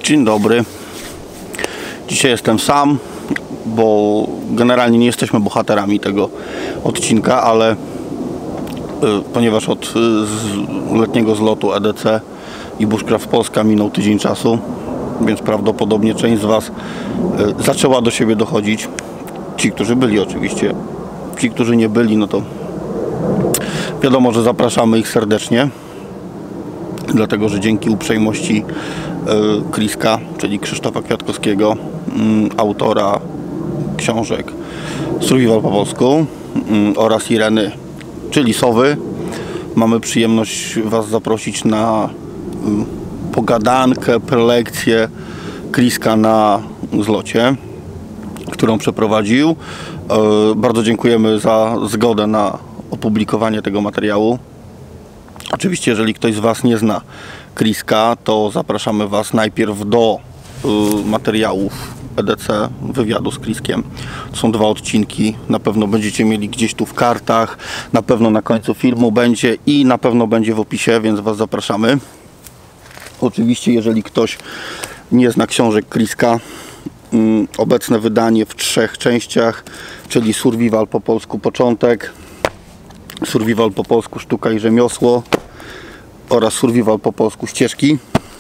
Dzień dobry. Dzisiaj jestem sam, bo generalnie nie jesteśmy bohaterami tego odcinka, ale ponieważ od letniego zlotu EDC i Bushcraft Polska minął tydzień czasu, więc prawdopodobnie część z Was zaczęła do siebie dochodzić. Ci, którzy byli oczywiście. Ci, którzy nie byli, no to wiadomo, że zapraszamy ich serdecznie. Dlatego, że dzięki uprzejmości Kriska, czyli Krzysztofa Kwiatkowskiego, autora książek Survival po polsku, oraz Ireny, czyli Sowy, mamy przyjemność Was zaprosić na pogadankę, prelekcję Kriska na zlocie, którą przeprowadził. Bardzo dziękujemy za zgodę na opublikowanie tego materiału. Oczywiście, jeżeli ktoś z Was nie zna Kriska, to zapraszamy Was najpierw do materiałów EDC, wywiadu z Kriskiem. To są 2 odcinki, na pewno będziecie mieli gdzieś tu w kartach, na pewno na końcu filmu będzie i na pewno będzie w opisie, więc Was zapraszamy. Oczywiście, jeżeli ktoś nie zna książek Kriska, obecne wydanie w 3 częściach, czyli Survival po polsku początek, Survival po polsku sztuka i rzemiosło oraz Survival po polsku ścieżki.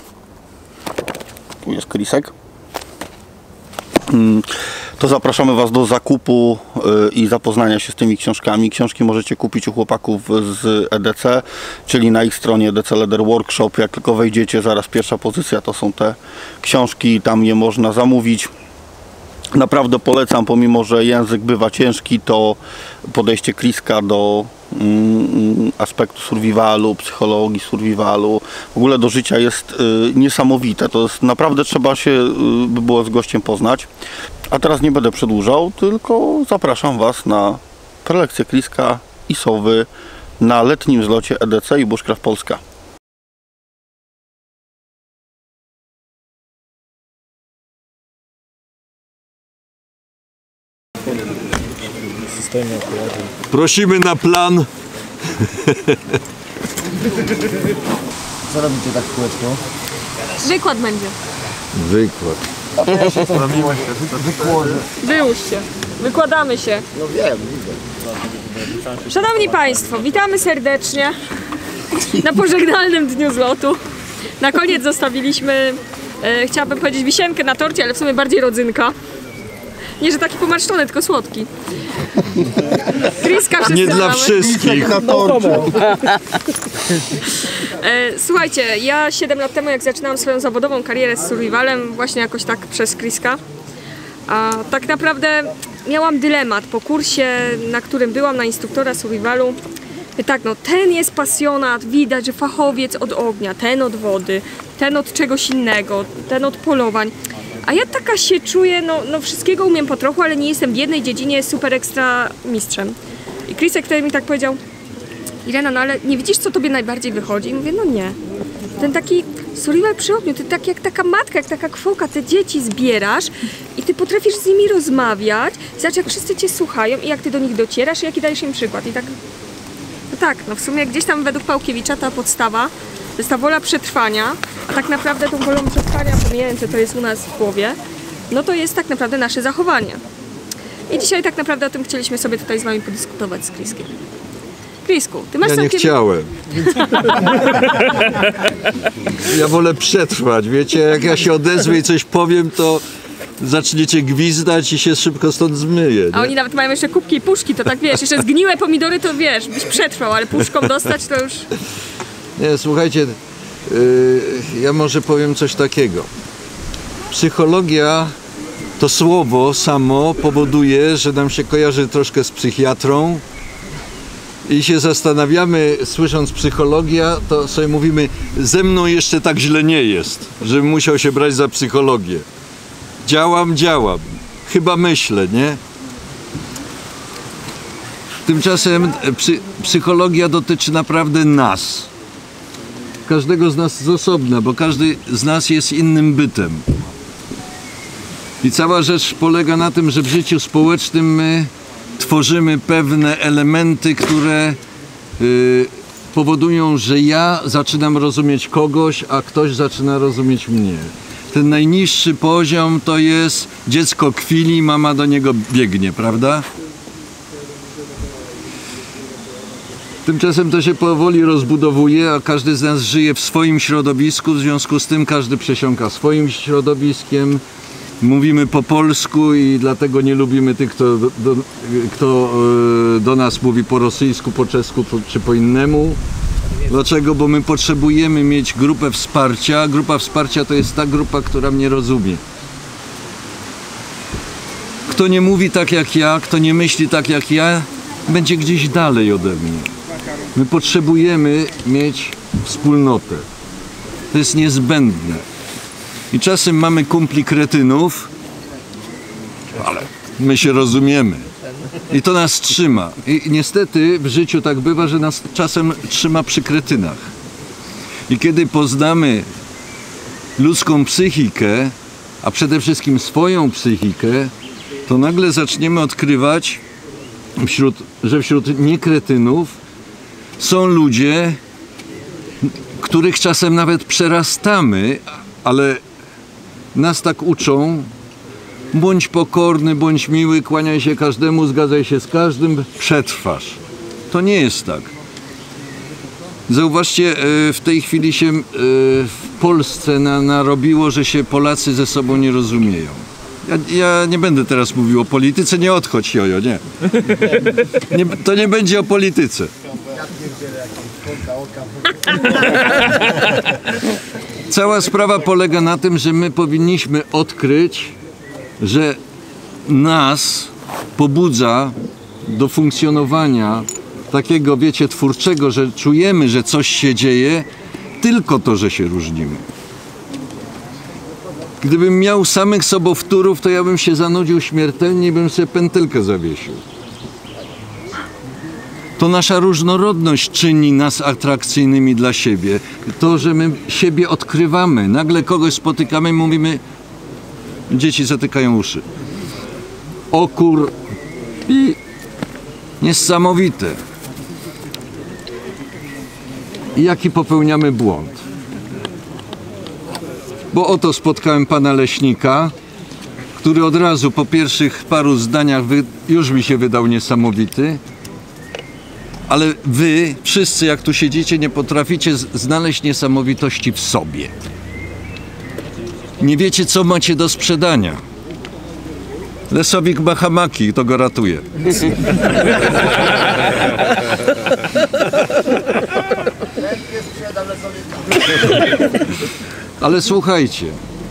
Tu jest Krisek. To zapraszamy Was do zakupu i zapoznania się z tymi książkami. Książki możecie kupić u chłopaków z EDC, czyli na ich stronie EDC Leather Workshop. Jak tylko wejdziecie, zaraz pierwsza pozycja to są te książki, tam je można zamówić. Naprawdę polecam, pomimo że język bywa ciężki, to podejście Kriska do aspektu survivalu, psychologii survivalu, w ogóle do życia jest niesamowite. To jest naprawdę, trzeba się by było z gościem poznać. A teraz nie będę przedłużał, tylko zapraszam Was na prelekcję Kriska i Sowy na letnim zlocie EDC i Bushcraft Polska. Prosimy na plan. Co robicie tak w kółeczku? Wykład będzie. Wykład. Wyłóżcie. Wykładamy się. No wiem, widzę. Szanowni Państwo, witamy serdecznie na pożegnalnym dniu zlotu. Na koniec zostawiliśmy, chciałabym powiedzieć wisienkę na torcie, ale w sumie bardziej rodzynka. Nie, że taki pomarszczony, tylko słodki. Kriska Nie dla wszystkich. Słuchajcie, ja 7 lat temu, jak zaczynałam swoją zawodową karierę z survivalem, właśnie jakoś tak przez Kriska, a tak naprawdę miałam dylemat po kursie, na którym byłam, na instruktora survivalu. Tak, no ten jest pasjonat, widać, że fachowiec od ognia, ten od wody, ten od czegoś innego, ten od polowań. A ja taka się czuję, no wszystkiego umiem po trochu, ale nie jestem w jednej dziedzinie super ekstra mistrzem. I Krisek wtedy mi tak powiedział: Irena, no ale nie widzisz, co tobie najbardziej wychodzi? I mówię, no nie. Ten taki survival przy ogniu, ty tak jak taka matka, jak taka kwoka, te dzieci zbierasz i ty potrafisz z nimi rozmawiać, zobacz, jak wszyscy cię słuchają i jak ty do nich docierasz i jaki dajesz im przykład. I tak, no tak, no w sumie gdzieś tam według Pałkiewicza ta podstawa to jest ta wola przetrwania, a tak naprawdę tą wolą przetrwania, pomijając, że to jest u nas w głowie, no to jest tak naprawdę nasze zachowanie. I dzisiaj tak naprawdę o tym chcieliśmy sobie tutaj z Wami podyskutować z Kriskiem. Krisku, ty masz Ja nie całkiem... chciałem. Ja wolę przetrwać, wiecie, jak ja się odezwę i coś powiem, to zaczniecie gwizdać i się szybko stąd zmyję. A oni nawet mają jeszcze kubki i puszki, to tak wiesz, jeszcze zgniłe pomidory to wiesz, byś przetrwał, ale puszką dostać to już... Nie, słuchajcie, ja może powiem coś takiego. Psychologia, to słowo samo powoduje, że nam się kojarzy troszkę z psychiatrą i się zastanawiamy, słysząc psychologia, to sobie mówimy, ze mną jeszcze tak źle nie jest, żebym musiał się brać za psychologię. Działam, chyba myślę, nie? Tymczasem psychologia dotyczy naprawdę nas. Każdego z nas z osobna, bo każdy z nas jest innym bytem. I cała rzecz polega na tym, że w życiu społecznym my tworzymy pewne elementy, które powodują, że ja zaczynam rozumieć kogoś, a ktoś zaczyna rozumieć mnie. Ten najniższy poziom to jest dziecko kwili, mama do niego biegnie, prawda? Tymczasem to się powoli rozbudowuje, a każdy z nas żyje w swoim środowisku, w związku z tym każdy przesiąka swoim środowiskiem. Mówimy po polsku i dlatego nie lubimy tych, kto do nas mówi po rosyjsku, po czesku czy po innemu. Dlaczego? Bo my potrzebujemy mieć grupę wsparcia. Grupa wsparcia to jest ta grupa, która mnie rozumie. Kto nie mówi tak jak ja, kto nie myśli tak jak ja, będzie gdzieś dalej ode mnie. My potrzebujemy mieć wspólnotę. To jest niezbędne. I czasem mamy kumpli kretynów, ale my się rozumiemy. I to nas trzyma. I niestety w życiu tak bywa, że nas czasem trzyma przy kretynach. I kiedy poznamy ludzką psychikę, a przede wszystkim swoją psychikę, to nagle zaczniemy odkrywać, że wśród niekretynów są ludzie, których czasem nawet przerastamy, ale nas tak uczą: bądź pokorny, bądź miły, kłaniaj się każdemu, zgadzaj się z każdym, przetrwasz. To nie jest tak. Zauważcie, w tej chwili się w Polsce narobiło, że się Polacy ze sobą nie rozumieją. Ja nie będę teraz mówił o polityce, nie odchodź, Jojo, nie. To nie będzie o polityce. Cała sprawa polega na tym, że my powinniśmy odkryć, że nas pobudza do funkcjonowania takiego, wiecie, twórczego, że czujemy, że coś się dzieje, tylko to, że się różnimy. Gdybym miał samych sobowtórów, to ja bym się zanudził śmiertelnie i bym sobie pętelkę zawiesił. To nasza różnorodność czyni nas atrakcyjnymi dla siebie. To, że my siebie odkrywamy. Nagle kogoś spotykamy i mówimy, dzieci zatykają uszy. O kur... I niesamowite. I jaki popełniamy błąd. Bo oto spotkałem pana leśnika, który od razu po pierwszych paru zdaniach już mi się wydał niesamowity. Ale wy, wszyscy jak tu siedzicie, nie potraficie znaleźć niesamowitości w sobie. Nie wiecie, co macie do sprzedania. Lesowik Bahamaki, to go ratuje. Ale słuchajcie,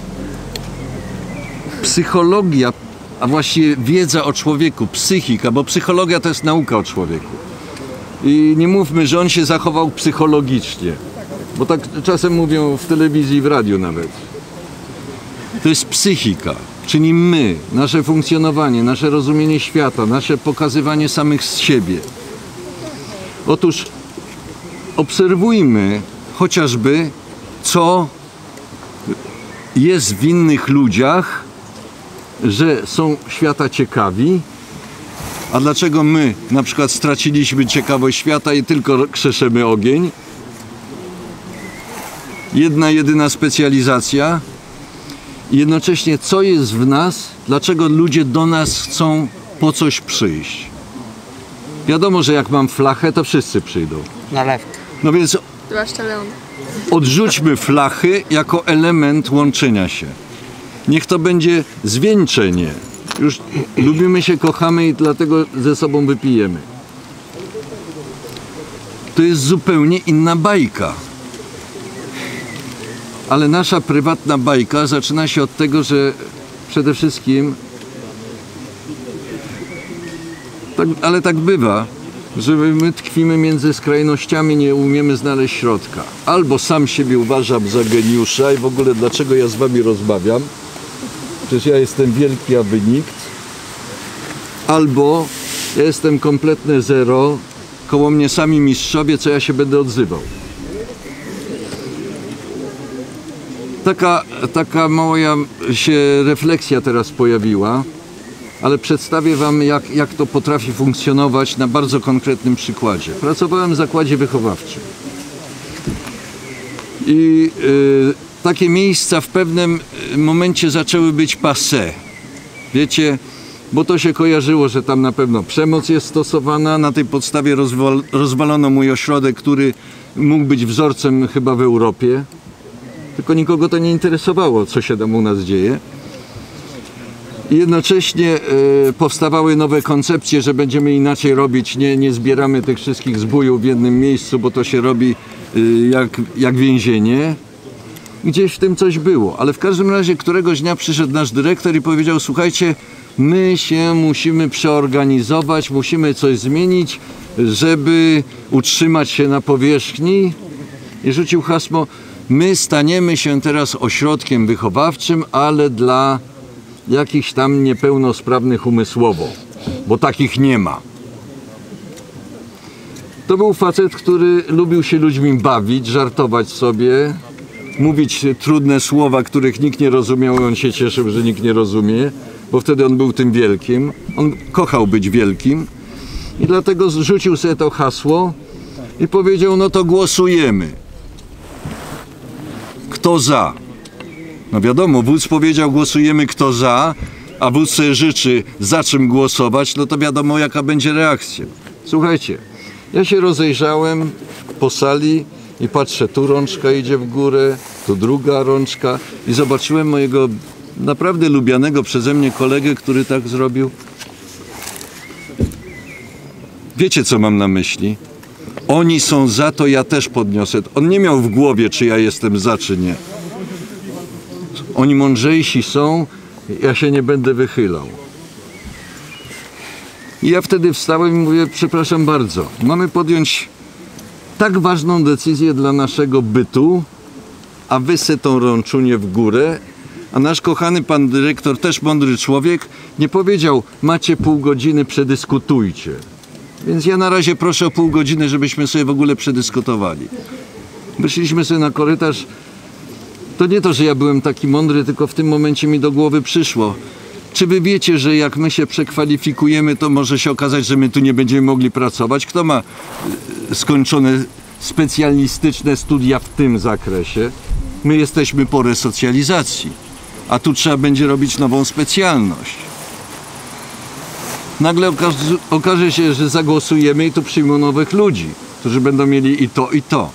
psychologia, a właściwie wiedza o człowieku, psychika, bo psychologia to jest nauka o człowieku. I nie mówmy, że on się zachował psychologicznie, bo tak czasem mówią w telewizji i w radiu nawet. To jest psychika, czyli my, nasze funkcjonowanie, nasze rozumienie świata, nasze pokazywanie samych z siebie. Otóż obserwujmy chociażby, co jest w innych ludziach, że są świata ciekawi. A dlaczego my na przykład straciliśmy ciekawość świata i tylko krzeszemy ogień? Jedna, jedyna specjalizacja. I jednocześnie co jest w nas, dlaczego ludzie do nas chcą po coś przyjść? Wiadomo, że jak mam flachę, to wszyscy przyjdą. Nalewkę. No więc Zwłaszcza Leon. odrzućmy flachy jako element łączenia się. Niech to będzie zwieńczenie. Już lubimy się, kochamy i dlatego ze sobą wypijemy. To jest zupełnie inna bajka. Ale nasza prywatna bajka zaczyna się od tego, że przede wszystkim, ale tak bywa, że my tkwimy między skrajnościami, nie umiemy znaleźć środka. Albo sam siebie uważam za geniusza i w ogóle dlaczego ja z wami rozmawiam, przecież ja jestem wielki, a wy nikt. Albo ja jestem kompletne zero, koło mnie sami mistrzowie, co ja się będę odzywał. Taka moja się refleksja teraz pojawiła, ale przedstawię wam, jak to potrafi funkcjonować na bardzo konkretnym przykładzie. Pracowałem w zakładzie wychowawczym i takie miejsca w pewnym momencie zaczęły być passé. Wiecie, bo to się kojarzyło, że tam na pewno przemoc jest stosowana. Na tej podstawie rozwalono mój ośrodek, który mógł być wzorcem chyba w Europie. Tylko nikogo to nie interesowało, co się tam u nas dzieje. I jednocześnie powstawały nowe koncepcje, że będziemy inaczej robić. Nie zbieramy tych wszystkich zbójów w jednym miejscu, bo to się robi jak więzienie. Gdzieś w tym coś było. Ale w każdym razie któregoś dnia przyszedł nasz dyrektor i powiedział: słuchajcie, my się musimy przeorganizować, musimy coś zmienić, żeby utrzymać się na powierzchni. I rzucił hasło: my staniemy się teraz ośrodkiem wychowawczym, ale dla jakichś tam niepełnosprawnych umysłowo, bo takich nie ma. To był facet, który lubił się ludźmi bawić, żartować sobie, mówić trudne słowa, których nikt nie rozumiał, i on się cieszył, że nikt nie rozumie, bo wtedy on był tym wielkim. On kochał być wielkim i dlatego rzucił sobie to hasło i powiedział: no to głosujemy. Kto za? No wiadomo, wódz powiedział: głosujemy kto za, a wódz sobie życzy za czym głosować, no to wiadomo jaka będzie reakcja. Słuchajcie, ja się rozejrzałem po sali i patrzę, tu rączka idzie w górę, tu druga rączka i zobaczyłem mojego naprawdę lubianego przeze mnie kolegę, który tak zrobił. Wiecie, co mam na myśli? Oni są za, to ja też podniosę. On nie miał w głowie, czy ja jestem za, czy nie. Oni mądrzejsi są, ja się nie będę wychylał. I ja wtedy wstałem i mówię: przepraszam bardzo, mamy podjąć tak ważną decyzję dla naszego bytu, a wy se tą rączunię w górę. A nasz kochany pan dyrektor, też mądry człowiek, nie powiedział: macie pół godziny, przedyskutujcie. Więc ja na razie proszę o pół godziny, żebyśmy sobie w ogóle przedyskutowali. Wyszliśmy sobie na korytarz. To nie to, że ja byłem taki mądry, tylko w tym momencie mi do głowy przyszło: czy wy wiecie, że jak my się przekwalifikujemy, to może się okazać, że my tu nie będziemy mogli pracować? Kto ma skończone specjalistyczne studia w tym zakresie? My jesteśmy po resocjalizacji, a tu trzeba będzie robić nową specjalność. Nagle okaże się, że zagłosujemy i tu przyjmą nowych ludzi, którzy będą mieli i to, i to.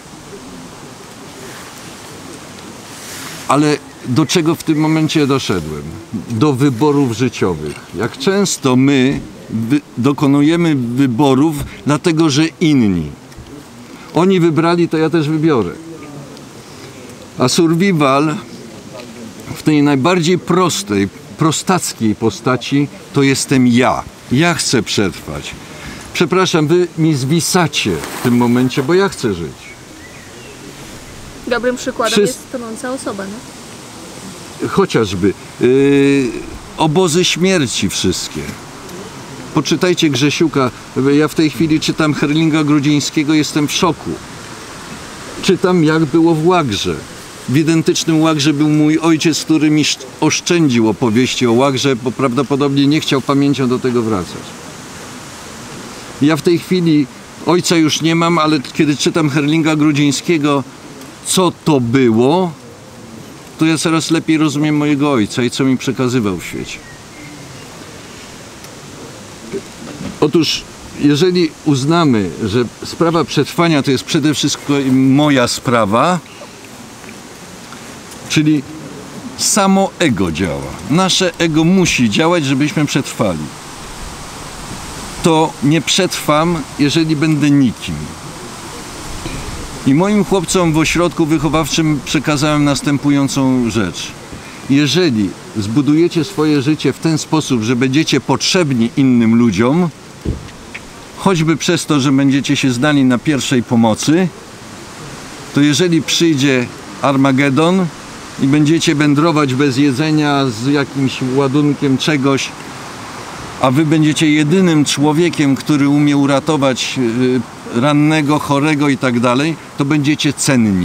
Ale do czego w tym momencie doszedłem? Do wyborów życiowych. Jak często my dokonujemy wyborów, dlatego że inni. Oni wybrali, to ja też wybiorę. A survival w tej najbardziej prostej, prostackiej postaci to jestem ja. Ja chcę przetrwać. Przepraszam, wy mi zwisacie w tym momencie, bo ja chcę żyć. Dobrym przykładem jest tonąca osoba, no? Chociażby. Obozy śmierci wszystkie. Poczytajcie Grzesiuka. Ja w tej chwili czytam Herlinga Grudzińskiego, jestem w szoku. Czytam, jak było w Łagrze. W identycznym Łagrze był mój ojciec, który mi oszczędził opowieści o Łagrze, bo prawdopodobnie nie chciał pamięcią do tego wracać. Ja w tej chwili ojca już nie mam, ale kiedy czytam Herlinga Grudzińskiego, co to było, to ja coraz lepiej rozumiem mojego ojca i co mi przekazywał w świecie. Otóż, jeżeli uznamy, że sprawa przetrwania to jest przede wszystkim moja sprawa, czyli samo ego działa. Nasze ego musi działać, żebyśmy przetrwali. To nie przetrwam, jeżeli będę nikim. I moim chłopcom w ośrodku wychowawczym przekazałem następującą rzecz. Jeżeli zbudujecie swoje życie w ten sposób, że będziecie potrzebni innym ludziom, choćby przez to, że będziecie się znali na pierwszej pomocy, to jeżeli przyjdzie Armagedon i będziecie wędrować bez jedzenia z jakimś ładunkiem czegoś, a wy będziecie jedynym człowiekiem, który umie uratować rannego, chorego i tak dalej, to będziecie cenni.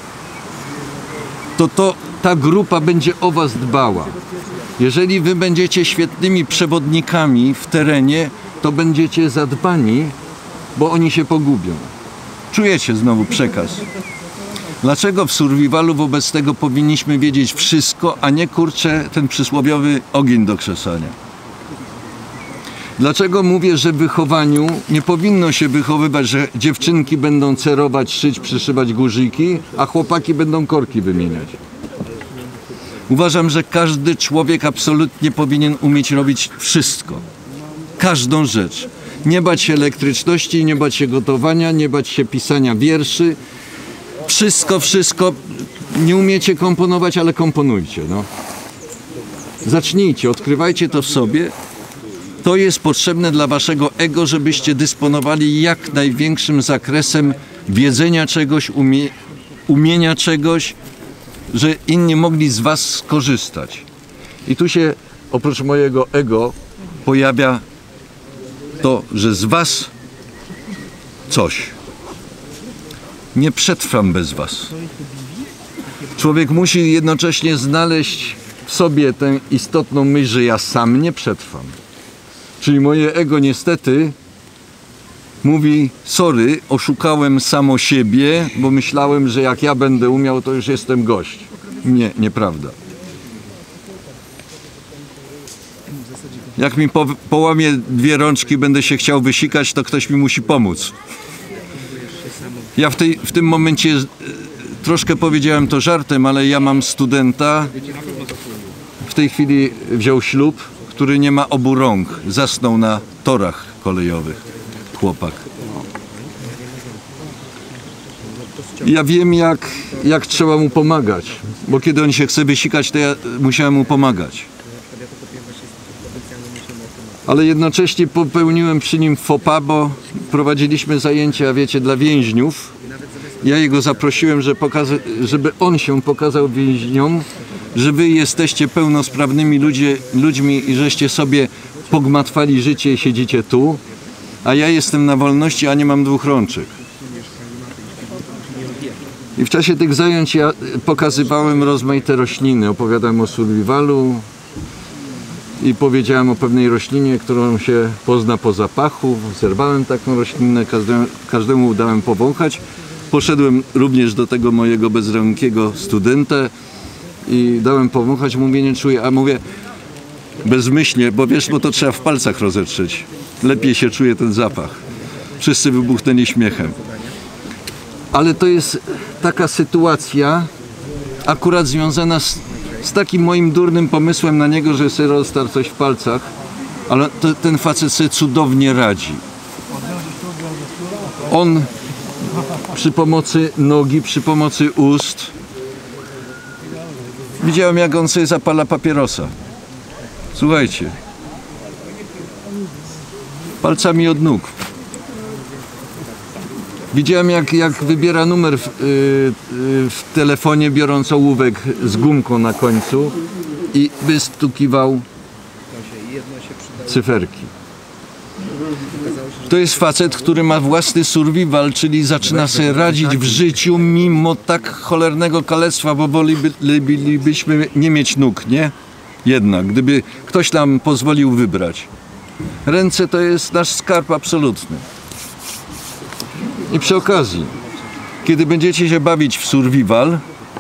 Ta grupa będzie o was dbała. Jeżeli wy będziecie świetnymi przewodnikami w terenie, to będziecie zadbani, bo oni się pogubią. Czujecie znowu przekaz. Dlaczego w survivalu wobec tego powinniśmy wiedzieć wszystko, a nie kurczę ten przysłowiowy ogień do krzesania? Dlaczego mówię, że w wychowaniu nie powinno się wychowywać, że dziewczynki będą cerować, szyć, przyszywać guziki, a chłopaki będą korki wymieniać? Uważam, że każdy człowiek absolutnie powinien umieć robić wszystko. Każdą rzecz. Nie bać się elektryczności, nie bać się gotowania, nie bać się pisania wierszy. Wszystko. Nie umiecie komponować, ale komponujcie. No. Zacznijcie, odkrywajcie to w sobie. To jest potrzebne dla waszego ego, żebyście dysponowali jak największym zakresem wiedzenia czegoś, umienia czegoś, że inni mogli z was skorzystać. I tu się oprócz mojego ego pojawia to, że z was coś. Nie przetrwam bez was. Człowiek musi jednocześnie znaleźć w sobie tę istotną myśl, że ja sam nie przetrwam. Czyli moje ego niestety mówi, sorry, oszukałem samo siebie, bo myślałem, że jak ja będę umiał, to już jestem gość. Nie, nieprawda. Jak mi połamie dwie rączki, będę się chciał wysikać, to ktoś mi musi pomóc. Ja w tym momencie troszkę powiedziałem to żartem, ale ja mam studenta, w tej chwili wziął ślub, który nie ma obu rąk. Zasnął na torach kolejowych. Chłopak. Ja wiem, jak trzeba mu pomagać, bo kiedy on się chce wysikać, to ja musiałem mu pomagać. Ale jednocześnie popełniłem przy nim faux pas, bo prowadziliśmy zajęcia, wiecie, dla więźniów. Ja jego zaprosiłem, żeby on się pokazał więźniom, że wy jesteście pełnosprawnymi ludźmi i żeście sobie pogmatwali życie i siedzicie tu, a ja jestem na wolności, a nie mam dwóch rączek. I w czasie tych zajęć ja pokazywałem rozmaite rośliny, opowiadałem o survivalu i powiedziałem o pewnej roślinie, którą się pozna po zapachu. Zerwałem taką roślinę, każdemu dałem powąchać. Poszedłem również do tego mojego bezrękiego studenta i dałem powąchać, mówię, nie czuję, a mówię bezmyślnie, bo wiesz, bo to trzeba w palcach rozetrzeć. Lepiej się czuje ten zapach. Wszyscy wybuchnęli śmiechem. Ale to jest taka sytuacja akurat związana z takim moim durnym pomysłem na niego, że sobie roztarł coś w palcach, ale ten facet sobie cudownie radzi. On przy pomocy nogi, przy pomocy ust. Widziałem, jak on sobie zapala papierosa. Słuchajcie. Palcami od nóg. Widziałem, jak wybiera numer w telefonie, biorąc ołówek z gumką na końcu i wystukiwał cyferki. To jest facet, który ma własny survival, czyli zaczyna sobie radzić w życiu mimo tak cholernego kalectwa, bo wolelibyśmy nie mieć nóg, nie? Jednak, gdyby ktoś nam pozwolił wybrać. Ręce to jest nasz skarb absolutny. I przy okazji, kiedy będziecie się bawić w survival,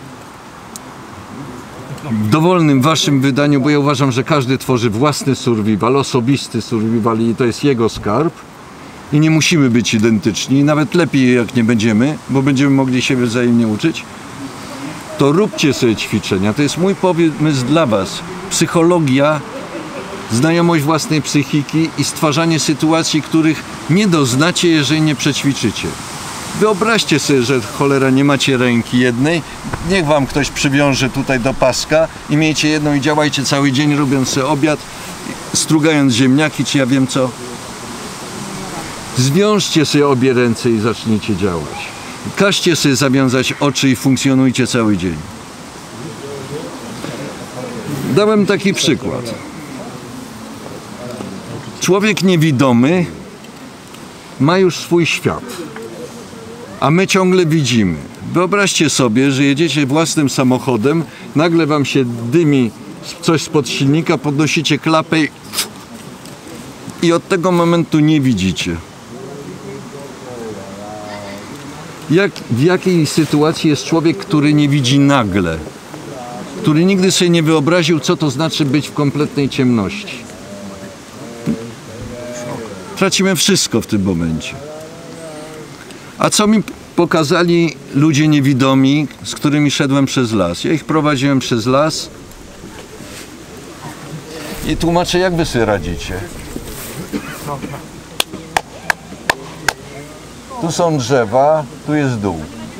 w dowolnym waszym wydaniu, bo ja uważam, że każdy tworzy własny survival, osobisty survival i to jest jego skarb i nie musimy być identyczni, nawet lepiej jak nie będziemy, bo będziemy mogli się wzajemnie uczyć, to róbcie sobie ćwiczenia. To jest mój pomysł dla was. Psychologia, znajomość własnej psychiki i stwarzanie sytuacji, których nie doznacie, jeżeli nie przećwiczycie. Wyobraźcie sobie, że cholera nie macie ręki jednej, niech wam ktoś przywiąże tutaj do paska i miejcie jedną i działajcie cały dzień, robiąc sobie obiad, strugając ziemniaki, czy ja wiem co. Zwiążcie sobie obie ręce i zacznijcie działać. Każcie sobie zawiązać oczy i funkcjonujcie cały dzień. Dałem taki przykład. Człowiek niewidomy ma już swój świat, a my ciągle widzimy. Wyobraźcie sobie, że jedziecie własnym samochodem, nagle wam się dymi coś spod silnika, podnosicie klapę i od tego momentu nie widzicie. w jakiej sytuacji jest człowiek, który nie widzi nagle, który nigdy sobie nie wyobraził, co to znaczy być w kompletnej ciemności. Tracimy wszystko w tym momencie. A co mi pokazali ludzie niewidomi, z którymi szedłem przez las? Ja ich prowadziłem przez las i tłumaczę, jak wy sobie radzicie. Tu są drzewa, tu jest dół.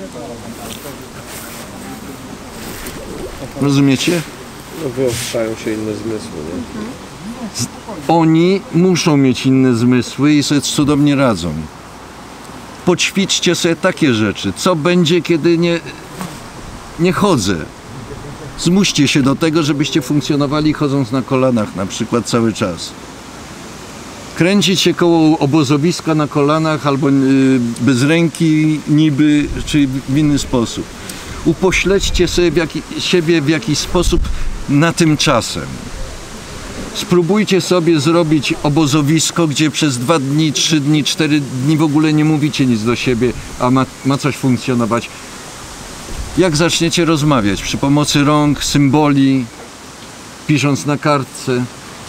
Rozumiecie? No, wyostrzają się inne zmysły, nie? Oni muszą mieć inne zmysły i sobie cudownie radzą. Poćwiczcie sobie takie rzeczy. Co będzie, kiedy nie chodzę? Zmuście się do tego, żebyście funkcjonowali chodząc na kolanach na przykład cały czas. Kręcić się koło obozowiska na kolanach albo bez ręki niby, czy w inny sposób. Upośledźcie sobie siebie w jakiś sposób na tymczasem. Spróbujcie sobie zrobić obozowisko, gdzie przez 2 dni, 3 dni, 4 dni w ogóle nie mówicie nic do siebie, a ma coś funkcjonować. Jak zaczniecie rozmawiać? Przy pomocy rąk, symboli, pisząc na kartce.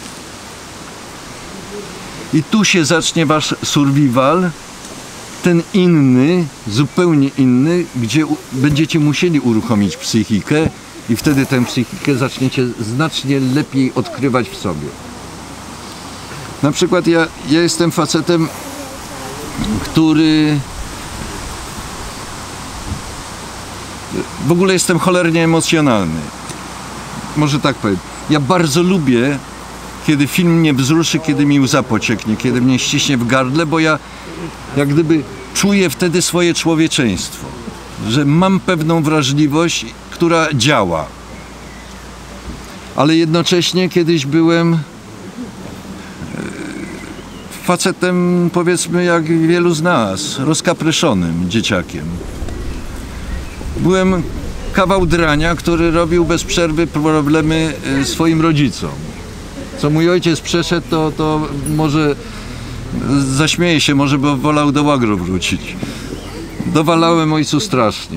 I tu się zacznie wasz survival, ten inny, zupełnie inny, gdzie będziecie musieli uruchomić psychikę i wtedy tę psychikę zaczniecie znacznie lepiej odkrywać w sobie. Na przykład ja jestem facetem, który w ogóle jestem cholernie emocjonalny. Może tak powiem. Ja bardzo lubię, kiedy film mnie wzruszy, kiedy mi łza pocieknie, kiedy mnie ściśnie w gardle, bo ja jak gdyby czuję wtedy swoje człowieczeństwo, że mam pewną wrażliwość, która działa. Ale jednocześnie kiedyś byłem facetem, powiedzmy, jak wielu z nas, rozkapryszonym dzieciakiem. Byłem kawał drania, który robił bez przerwy problemy swoim rodzicom. Co mój ojciec przeszedł, to może zaśmieje się, może by wolał do łagru wrócić. Dowalałem ojcu strasznie.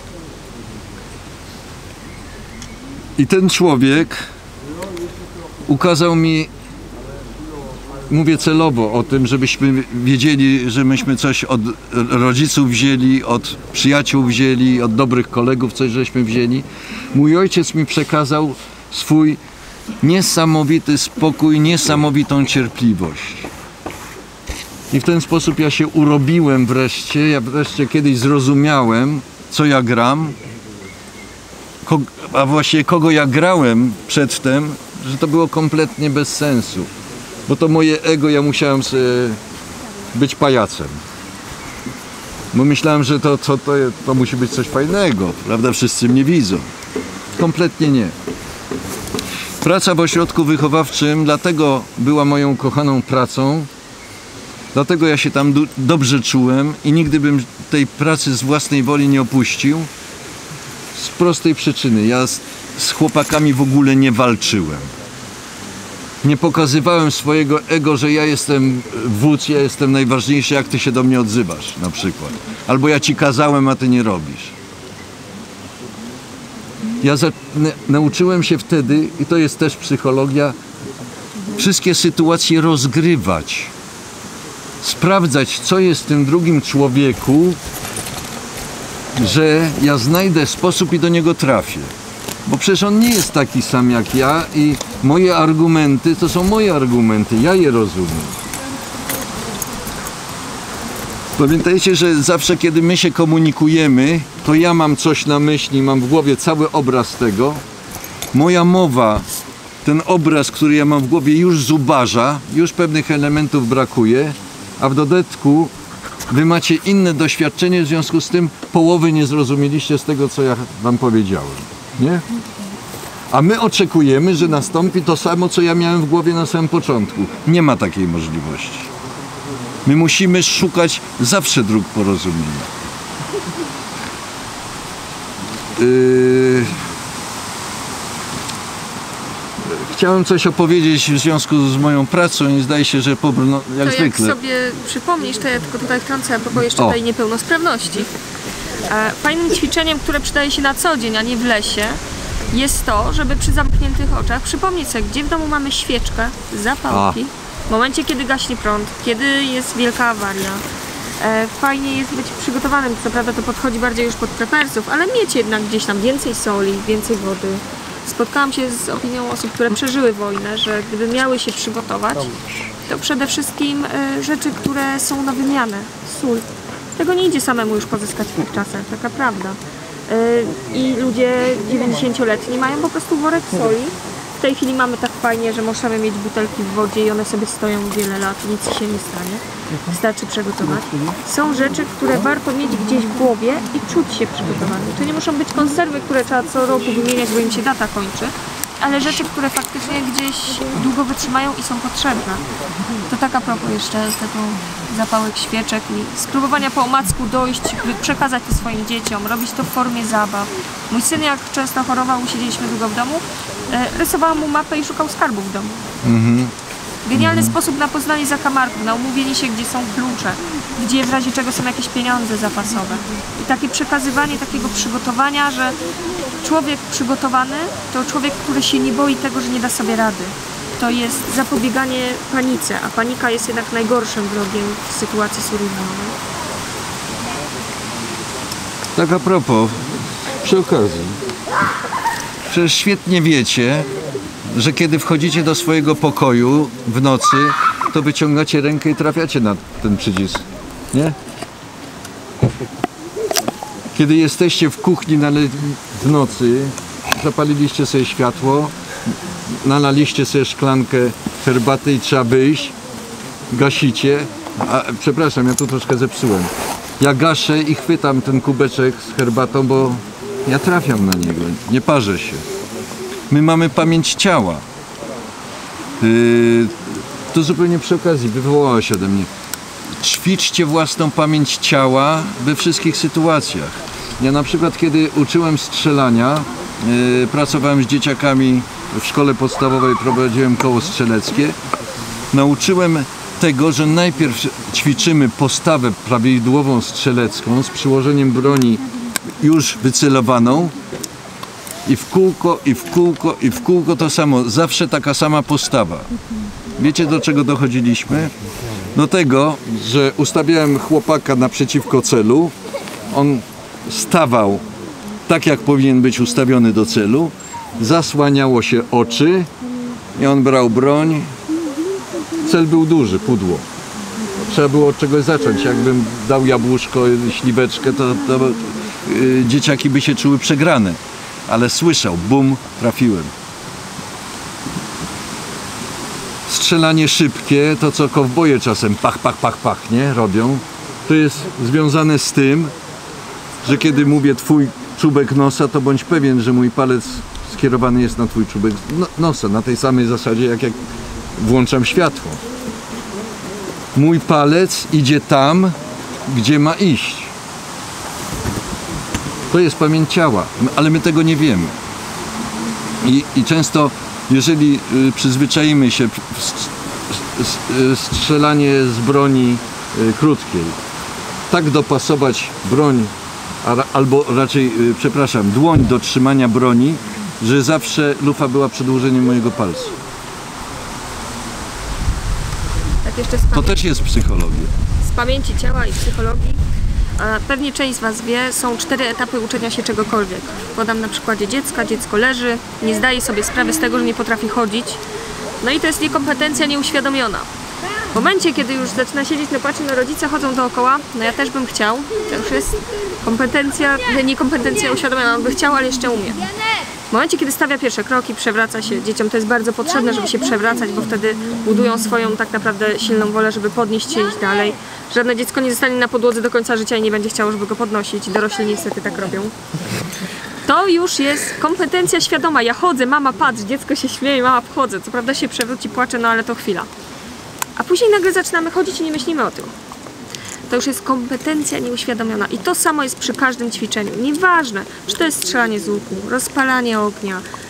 I ten człowiek ukazał mi, mówię celowo o tym, żebyśmy wiedzieli, że myśmy coś od rodziców wzięli, od przyjaciół wzięli, od dobrych kolegów coś żeśmy wzięli. Mój ojciec mi przekazał swój niesamowity spokój, niesamowitą cierpliwość. I w ten sposób ja się urobiłem wreszcie, ja wreszcie kiedyś zrozumiałem, co ja gram, a właściwie kogo ja grałem przedtem, że to było kompletnie bez sensu. Bo to moje ego, ja musiałem być pajacem. Bo myślałem, że to musi być coś fajnego, prawda? Wszyscy mnie widzą. Kompletnie nie. Praca w ośrodku wychowawczym dlatego była moją kochaną pracą, dlatego ja się tam dobrze czułem i nigdy bym tej pracy z własnej woli nie opuścił. Z prostej przyczyny. Ja z chłopakami w ogóle nie walczyłem. Nie pokazywałem swojego ego, że ja jestem wódz, ja jestem najważniejszy, jak ty się do mnie odzywasz, na przykład. Albo ja ci kazałem, a ty nie robisz. Ja nauczyłem się wtedy, i to jest też psychologia, wszystkie sytuacje rozgrywać. Sprawdzać, co jest w tym drugim człowieku, że ja znajdę sposób i do niego trafię. Bo przecież on nie jest taki sam jak ja i moje argumenty to są moje argumenty, ja je rozumiem. Pamiętajcie, że zawsze kiedy my się komunikujemy, to ja mam coś na myśli, mam w głowie cały obraz tego. Moja mowa, ten obraz, który ja mam w głowie, już zubaża, już pewnych elementów brakuje, a w dodatku wy macie inne doświadczenie, w związku z tym połowy nie zrozumieliście z tego, co ja wam powiedziałem. Nie? A my oczekujemy, że nastąpi to samo, co ja miałem w głowie na samym początku. Nie ma takiej możliwości. My musimy szukać zawsze dróg porozumienia. Chciałem coś opowiedzieć w związku z moją pracą i zdaje się, że jak to zwykle. Jak sobie przypomnisz, to ja tylko tutaj wtrącę a propos jeszcze tej niepełnosprawności. Fajnym ćwiczeniem, które przydaje się na co dzień, a nie w lesie, jest to, żeby przy zamkniętych oczach przypomnieć sobie, gdzie w domu mamy świeczkę, zapałki, w momencie, kiedy gaśnie prąd, kiedy jest wielka awaria. Fajnie jest być przygotowanym, co prawda to podchodzi bardziej już pod prepersów, ale mieć jednak gdzieś tam więcej soli, więcej wody. Spotkałam się z opinią osób, które przeżyły wojnę, że gdyby miały się przygotować, to przede wszystkim rzeczy, które są na wymianę, sól. Tego nie idzie samemu już pozyskać w tych czasach, taka prawda. I ludzie 90-letni mają po prostu worek soli. W tej chwili mamy tak fajnie, że możemy mieć butelki w wodzie i one sobie stoją wiele lat, nic się nie stanie. Wystarczy przygotować. Są rzeczy, które warto mieć gdzieś w głowie i czuć się przygotowany. To nie muszą być konserwy, które trzeba co roku wymieniać, bo im się data kończy, ale rzeczy, które faktycznie gdzieś długo wytrzymają i są potrzebne. To tak a propos jeszcze tego zapałek świeczek i spróbowania po omacku dojść, przekazać to swoim dzieciom, robić to w formie zabaw. Mój syn jak często chorował, siedzieliśmy długo w domu, rysowałam mu mapę i szukał skarbów w domu. Genialny sposób na poznanie zakamarków, na umówienie się, gdzie są klucze, gdzie w razie czego są jakieś pieniądze zapasowe. I takie przekazywanie takiego przygotowania, że człowiek przygotowany to człowiek, który się nie boi tego, że nie da sobie rady. To jest zapobieganie panice, a panika jest jednak najgorszym wrogiem w sytuacji survivalowej. Tak a propos, przy okazji, przecież świetnie wiecie, że kiedy wchodzicie do swojego pokoju w nocy, to wyciągacie rękę i trafiacie na ten przycisk, nie? Kiedy jesteście w kuchni w nocy, zapaliliście sobie światło, nalaliście sobie szklankę herbaty i trzeba wyjść, gasicie, przepraszam, ja tu troszkę zepsułem. Ja gaszę i chwytam ten kubeczek z herbatą, bo ja trafiam na niego, nie parzę się. My mamy pamięć ciała. To zupełnie przy okazji, wywołała się ode mnie. Ćwiczcie własną pamięć ciała we wszystkich sytuacjach. Ja na przykład, kiedy uczyłem strzelania, pracowałem z dzieciakami w szkole podstawowej, prowadziłem koło strzeleckie, nauczyłem tego, że najpierw ćwiczymy postawę prawidłową strzelecką z przyłożeniem broni już wycelowaną i w kółko, i w kółko, i w kółko to samo. Zawsze taka sama postawa. Wiecie, do czego dochodziliśmy? Do tego, że ustawiałem chłopaka naprzeciwko celu, on stawał tak, jak powinien być ustawiony do celu, zasłaniało się oczy i on brał broń. Cel był duży, pudło. Trzeba było od czegoś zacząć. Jakbym dał jabłuszko, śliweczkę, to dzieciaki by się czuły przegrane. Ale słyszał, bum, trafiłem. Strzelanie szybkie, to co kowboje czasem pach, pach, pach, pach, nie? Robią. To jest związane z tym, że kiedy mówię twój czubek nosa, to bądź pewien, że mój palec skierowany jest na twój czubek nosa. Na tej samej zasadzie, jak włączam światło. Mój palec idzie tam, gdzie ma iść. To jest pamięć ciała, ale my tego nie wiemy. I często, jeżeli przyzwyczaimy się strzelanie z broni krótkiej, tak dopasować broń, albo raczej, przepraszam, dłoń do trzymania broni, że zawsze lufa była przedłużeniem mojego palca. Tak jeszcze To też jest psychologia. z pamięci ciała i psychologii. Pewnie część z Was wie, są 4 etapy uczenia się czegokolwiek. Podam na przykładzie dziecka. Dziecko leży, nie zdaje sobie sprawy z tego, że nie potrafi chodzić. No i to jest niekompetencja nieuświadomiona. W momencie, kiedy już zaczyna siedzieć na płaczy, no rodzice chodzą dookoła, no ja też bym chciał, to już jest kompetencja, niekompetencja uświadomiona, on by chciał, ale jeszcze umie. W momencie, kiedy stawia pierwsze kroki, przewraca się, dzieciom to jest bardzo potrzebne, żeby się przewracać, bo wtedy budują swoją tak naprawdę silną wolę, żeby podnieść się i iść dalej. Żadne dziecko nie zostanie na podłodze do końca życia i nie będzie chciało, żeby go podnosić. Dorośli niestety tak robią. To już jest kompetencja świadoma. Ja chodzę, mama patrz, dziecko się śmieje, mama wchodzę. Co prawda się przewróci, płacze, no ale to chwila. A później nagle zaczynamy chodzić i nie myślimy o tym. To już jest kompetencja nieuświadomiona. I to samo jest przy każdym ćwiczeniu. Nieważne, czy to jest strzelanie z łuku, rozpalanie ognia,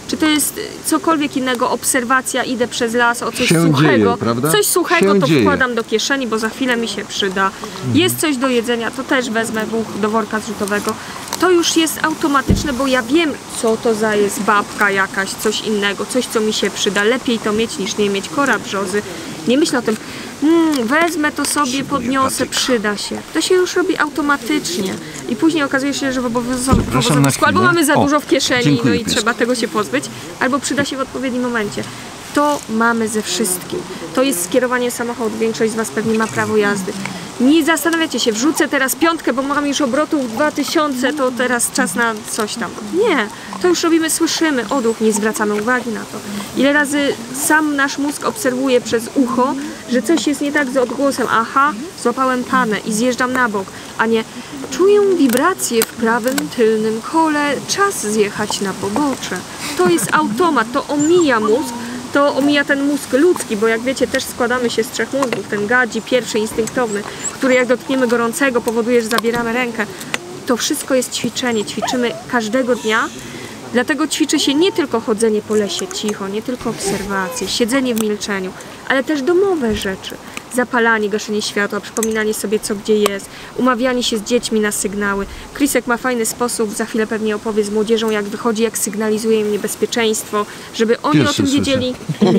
czy to jest cokolwiek innego, obserwacja, idę przez las, o coś Się suchego, dzieje, prawda? coś suchego Się to dzieje. wkładam do kieszeni, bo za chwilę mi się przyda. Jest coś do jedzenia, to też wezmę do worka zrzutowego. To już jest automatyczne, bo ja wiem, co to za jest babka jakaś, coś innego, coś, co mi się przyda. Lepiej to mieć niż nie mieć, kora brzozy. Nie myślę o tym, wezmę to sobie, podniosę, przyda się. To się już robi automatycznie. I później okazuje się, że w obowiązku albo mamy za dużo w kieszeni, dziękuję, no i trzeba tego się pozbyć, albo przyda się w odpowiednim momencie. To mamy ze wszystkim. To jest skierowanie samochodu. Większość z Was pewnie ma prawo jazdy. Nie zastanawiacie się, wrzucę teraz 5, bo mam już obrotów 2000, to teraz czas na coś tam. Nie, to już robimy, słyszymy odruch, nie zwracamy uwagi na to. Ile razy sam nasz mózg obserwuje przez ucho, że coś jest nie tak z odgłosem. Aha, złapałem panę i zjeżdżam na bok, a nie czuję wibrację w prawym tylnym kole, czas zjechać na pobocze. To jest automat, to omija mózg. To omija ten mózg ludzki, bo jak wiecie, też składamy się z 3 mózgów. Ten gadzi, pierwszy, instynktowny, który jak dotkniemy gorącego, powoduje, że zabieramy rękę. To wszystko jest ćwiczenie, ćwiczymy każdego dnia. Dlatego ćwiczy się nie tylko chodzenie po lesie cicho, nie tylko obserwacje, siedzenie w milczeniu, ale też domowe rzeczy. Zapalanie, gaszenie światła, przypominanie sobie, co gdzie jest, umawianie się z dziećmi na sygnały. Krisek ma fajny sposób, za chwilę pewnie opowie z młodzieżą, jak wychodzi, jak sygnalizuje im niebezpieczeństwo, żeby oni Pierwszy o tym słyszę. wiedzieli.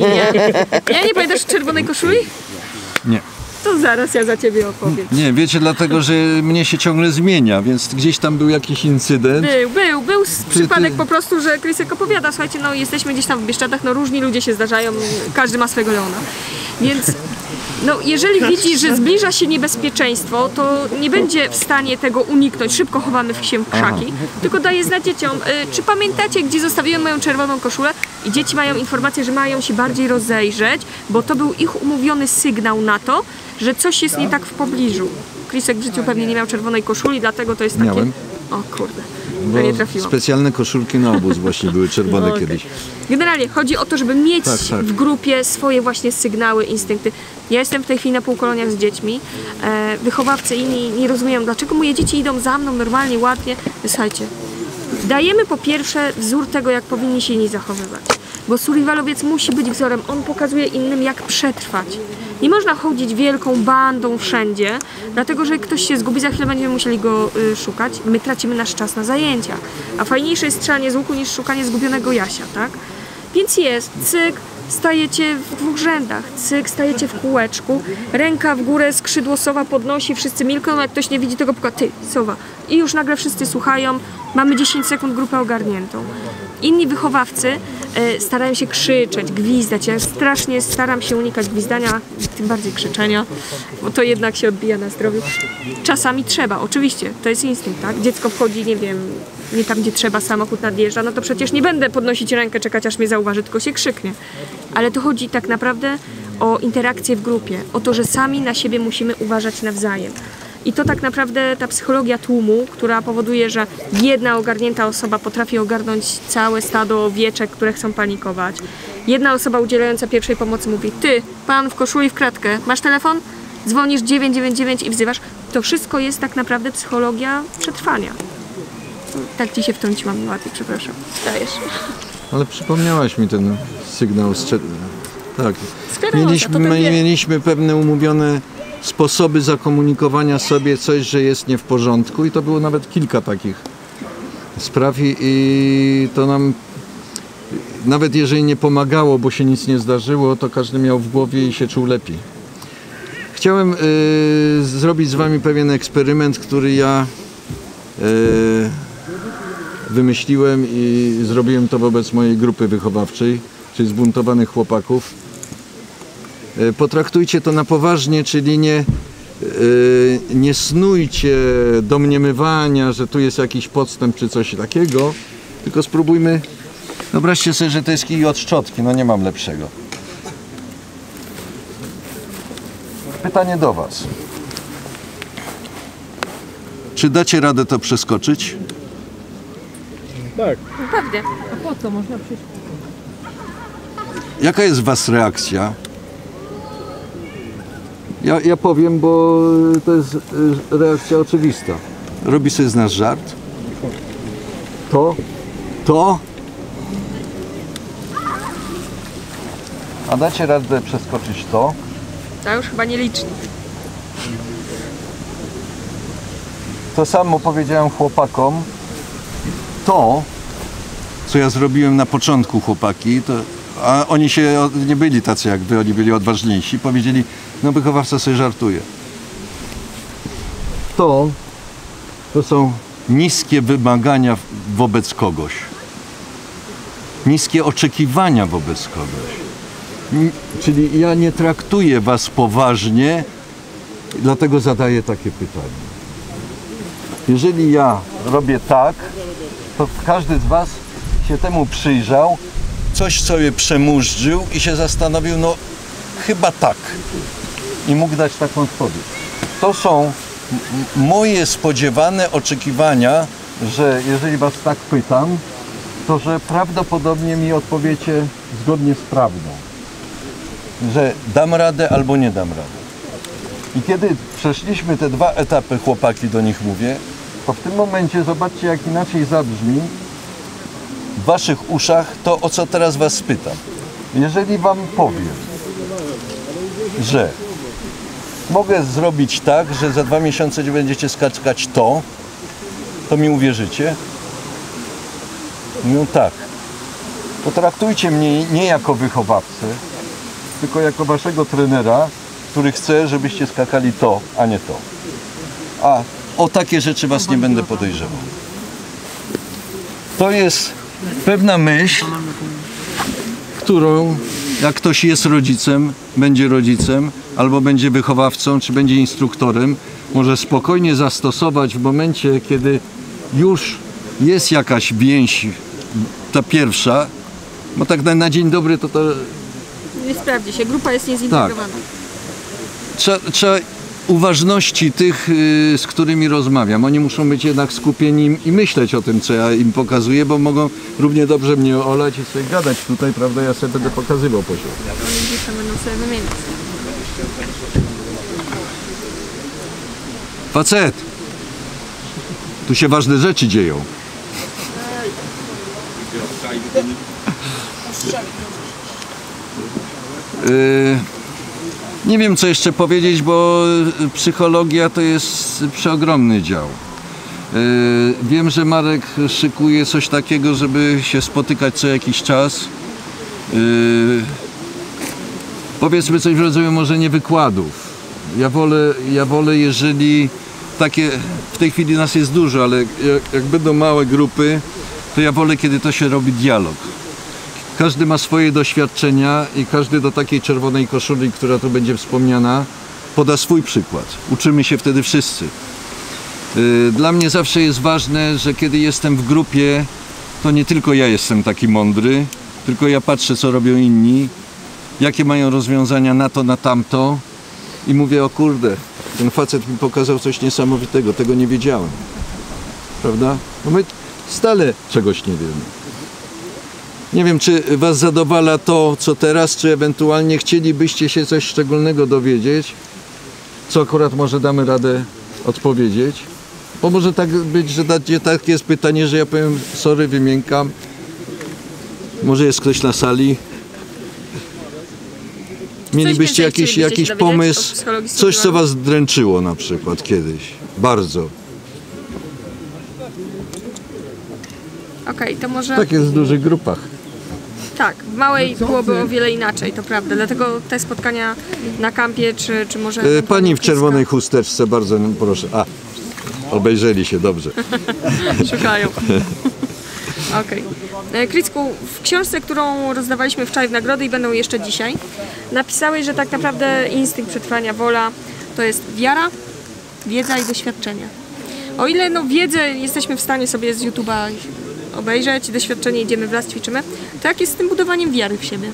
Nie pamiętasz czerwonej koszuli? Nie. To zaraz ja za ciebie opowiem. Nie, wiecie, dlatego, że mnie się ciągle zmienia, więc gdzieś tam był jakiś incydent. Był przypadek po prostu, że Krisek opowiada, słuchajcie, no jesteśmy gdzieś tam w Bieszczadach, no różni ludzie się zdarzają, każdy ma swojego Leona. Więc no, jeżeli widzi, że zbliża się niebezpieczeństwo, to nie będzie w stanie tego uniknąć. Szybko chowamy się w krzaki, tylko daje znać dzieciom, czy pamiętacie, gdzie zostawiłem moją czerwoną koszulę? I dzieci mają informację, że mają się bardziej rozejrzeć, bo to był ich umówiony sygnał na to, że coś jest nie tak w pobliżu. Krisek w życiu pewnie nie miał czerwonej koszuli, dlatego to jest takie... Miałem. O kurde, Bo to nie trafiłam. specjalne koszulki na obóz właśnie były czerwone Okej. kiedyś. Generalnie chodzi o to, żeby mieć Tak. w grupie swoje właśnie sygnały, instynkty. Ja jestem w tej chwili na półkoloniach z dziećmi. Wychowawcy inni nie rozumieją, dlaczego moje dzieci idą za mną normalnie, ładnie. Słuchajcie, dajemy po pierwsze wzór tego, jak powinni się inni zachowywać. Bo survivalowiec musi być wzorem. On pokazuje innym, jak przetrwać. Nie można chodzić wielką bandą wszędzie, dlatego że ktoś się zgubi, za chwilę będziemy musieli go szukać. My tracimy nasz czas na zajęciach. A fajniejsze jest strzelanie z łuku niż szukanie zgubionego Jasia, tak? Więc jest, cyk, stajecie w 2 rzędach, cyk, stajecie w kółeczku, ręka w górę, skrzydło sowa podnosi, wszyscy milkną, jak ktoś nie widzi tego puka, ty, sowa. I już nagle wszyscy słuchają, mamy 10 sekund grupę ogarniętą. Inni wychowawcy starają się krzyczeć, gwizdać. Ja strasznie staram się unikać gwizdania, tym bardziej krzyczenia, bo to jednak się odbija na zdrowiu. Czasami trzeba, oczywiście, to jest instynkt, tak? Dziecko wchodzi, nie wiem, nie tam gdzie trzeba, samochód nadjeżdża, no to przecież nie będę podnosić rękę, czekać aż mnie zauważy, tylko się krzyknie. Ale tu chodzi tak naprawdę o interakcję w grupie, o to, że sami na siebie musimy uważać nawzajem. I to tak naprawdę ta psychologia tłumu, która powoduje, że jedna ogarnięta osoba potrafi ogarnąć całe stado owieczek, które chcą panikować. Jedna osoba udzielająca pierwszej pomocy mówi: ty, pan w koszuli w kratkę, masz telefon? Dzwonisz 999 i wzywasz. To wszystko jest tak naprawdę psychologia przetrwania. Tak ci się wtrąciłam, Miłaty, przepraszam. Dajesz. Ale przypomniałaś mi ten sygnał z tak. Skleroza, to ten wie. Mieliśmy pewne umówione sposoby zakomunikowania sobie coś, że jest nie w porządku i to było nawet kilka takich spraw i to nam nawet jeżeli nie pomagało, bo się nic nie zdarzyło, to każdy miał w głowie i się czuł lepiej. Chciałem zrobić z wami pewien eksperyment, który ja wymyśliłem i zrobiłem to wobec mojej grupy wychowawczej, czyli zbuntowanych chłopaków. Potraktujcie to na poważnie, czyli nie snujcie domniemywania, że tu jest jakiś podstęp czy coś takiego, tylko spróbujmy. Wyobraźcie sobie, że to jest kij od szczotki, no nie mam lepszego. Pytanie do was. Czy dacie radę to przeskoczyć? Tak. Pewnie. Jaka jest was reakcja? Ja powiem, bo to jest reakcja oczywista. Robi sobie z nas żart? To? A dacie radę przeskoczyć to? To już chyba nielicznik. To samo powiedziałem chłopakom. To, co ja zrobiłem na początku, chłopaki, to, a oni się nie byli tacy jak wy, oni byli odważniejsi, powiedzieli, no wychowawca sobie żartuje. To są niskie wymagania wobec kogoś. Niskie oczekiwania wobec kogoś. Czyli ja nie traktuję was poważnie, dlatego zadaję takie pytanie. Jeżeli ja robię tak, to każdy z was się temu przyjrzał, coś sobie przemurzył i się zastanowił, no chyba tak. I mógł dać taką odpowiedź. To są moje spodziewane oczekiwania, że jeżeli was tak pytam, to że prawdopodobnie mi odpowiecie zgodnie z prawdą. Że dam radę albo nie dam radę. I kiedy przeszliśmy te dwa etapy, chłopaki, do nich mówię, to w tym momencie zobaczcie, jak inaczej zabrzmi w waszych uszach to, o co teraz was pytam. Jeżeli wam powiem, że mogę zrobić tak, że za 2 miesiące nie będziecie skakać to mi uwierzycie? No tak. Potraktujcie mnie nie jako wychowawcę, tylko jako waszego trenera, który chce, żebyście skakali to, a nie to. A o takie rzeczy was nie będę podejrzewał. To jest pewna myśl, którą jak ktoś jest rodzicem, albo będzie wychowawcą, czy będzie instruktorem, może spokojnie zastosować w momencie, kiedy już jest jakaś więź, ta pierwsza, bo tak na dzień dobry to Nie sprawdzi się, grupa jest niezintegrowana. Trzeba uważności tych, z którymi rozmawiam. Oni muszą być jednak skupieni i myśleć o tym, co ja im pokazuję, bo mogą równie dobrze mnie olać i sobie gadać tutaj, prawda? Ja sobie będę pokazywał poziom. Oni gdzieś tam będą sobie wymieniać. Facet! Tu się ważne rzeczy dzieją. Nie wiem, co jeszcze powiedzieć, bo psychologia to jest przeogromny dział. Wiem, że Marek szykuje coś takiego, żeby się spotykać co jakiś czas. Powiedzmy coś w rodzaju może nie wykładów. Ja wolę, jeżeli takie, w tej chwili nas jest dużo, ale jak będą małe grupy, to ja wolę, kiedy to się robi dialog. Każdy ma swoje doświadczenia i każdy do takiej czerwonej koszuli, która tu będzie wspomniana, poda swój przykład. Uczymy się wtedy wszyscy. Dla mnie zawsze jest ważne, że kiedy jestem w grupie, to nie tylko ja jestem taki mądry, tylko ja patrzę, co robią inni, jakie mają rozwiązania na to, na tamto i mówię, o kurde, ten facet mi pokazał coś niesamowitego, tego nie wiedziałem. Prawda? No my stale czegoś nie wiemy. Nie wiem, czy was zadowala to, co teraz, czy ewentualnie chcielibyście się coś szczególnego dowiedzieć, co akurat może damy radę odpowiedzieć. Bo może tak być, że takie jest pytanie, że ja powiem, sorry, wymiękam. Może jest ktoś na sali. Mielibyście jakiś pomysł, coś, co was dręczyło na przykład kiedyś. Bardzo. Okej, to może... Tak jest w dużych grupach. Tak, w małej byłoby o wiele inaczej, to prawda. Dlatego te spotkania na kampie, czy może... Pani w czerwonej chusteczce, bardzo proszę. A, obejrzeli się, dobrze. Szukają. Okej. Kricku, w książce, którą rozdawaliśmy wczoraj w nagrody i będą jeszcze dzisiaj, napisałeś, że tak naprawdę instynkt przetrwania, wola to jest wiara, wiedza i doświadczenie. O ile wiedzę jesteśmy w stanie sobie z YouTube'a obejrzeć, doświadczenie idziemy w las, ćwiczymy, to jak jest z tym budowaniem wiary w siebie?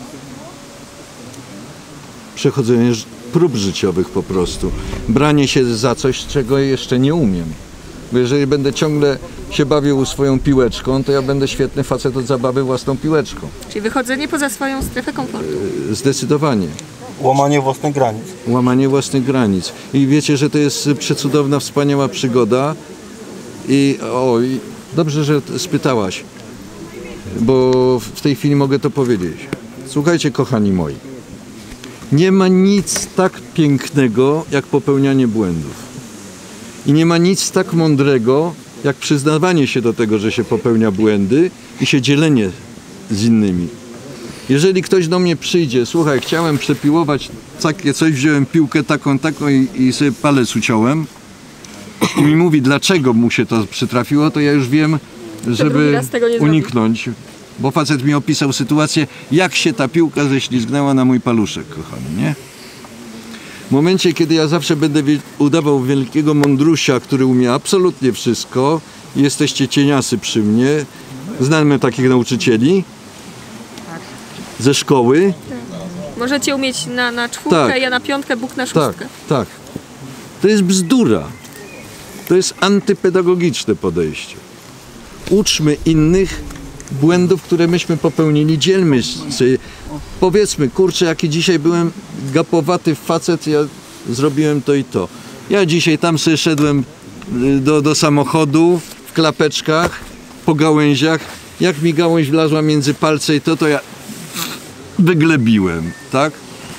Przechodzenie prób życiowych po prostu. Branie się za coś, czego jeszcze nie umiem. Bo jeżeli będę ciągle się bawił swoją piłeczką, to ja będę świetny facet od zabawy własną piłeczką. Czyli wychodzenie poza swoją strefę komfortu. Zdecydowanie. Łamanie własnych granic. Łamanie własnych granic. I wiecie, że to jest przecudowna, wspaniała przygoda. I dobrze, że spytałaś, bo w tej chwili mogę to powiedzieć. Słuchajcie, kochani moi, nie ma nic tak pięknego jak popełnianie błędów. I nie ma nic tak mądrego jak przyznawanie się do tego, że się popełnia błędy i się dzielenie z innymi. Jeżeli ktoś do mnie przyjdzie, słuchaj, chciałem przepiłować takie coś, wziąłem piłkę taką i sobie palec uciąłem i mi mówi, dlaczego mu się to przytrafiło, to ja już wiem, drugi żeby raz tego nie zrobi. uniknąć. Bo facet mi opisał sytuację, jak się ta piłka ześlizgnęła na mój paluszek, kochany, nie? W momencie, kiedy ja zawsze będę udawał wielkiego mądrusia, który umie absolutnie wszystko, jesteście cieniasy przy mnie, znamy takich nauczycieli ze szkoły. Możecie umieć na czwórkę, Tak. ja na piątkę, Bóg na Tak, szóstkę. tak. To jest bzdura. To jest antypedagogiczne podejście. Uczmy innych błędów, które myśmy popełnili, dzielmy się. Powiedzmy, kurczę, jaki dzisiaj byłem gapowaty facet, ja zrobiłem to i to. Ja dzisiaj tam sobie szedłem do samochodu w klapeczkach, po gałęziach. Jak mi gałąź wlazła między palce i to ja wyglebiłem, tak?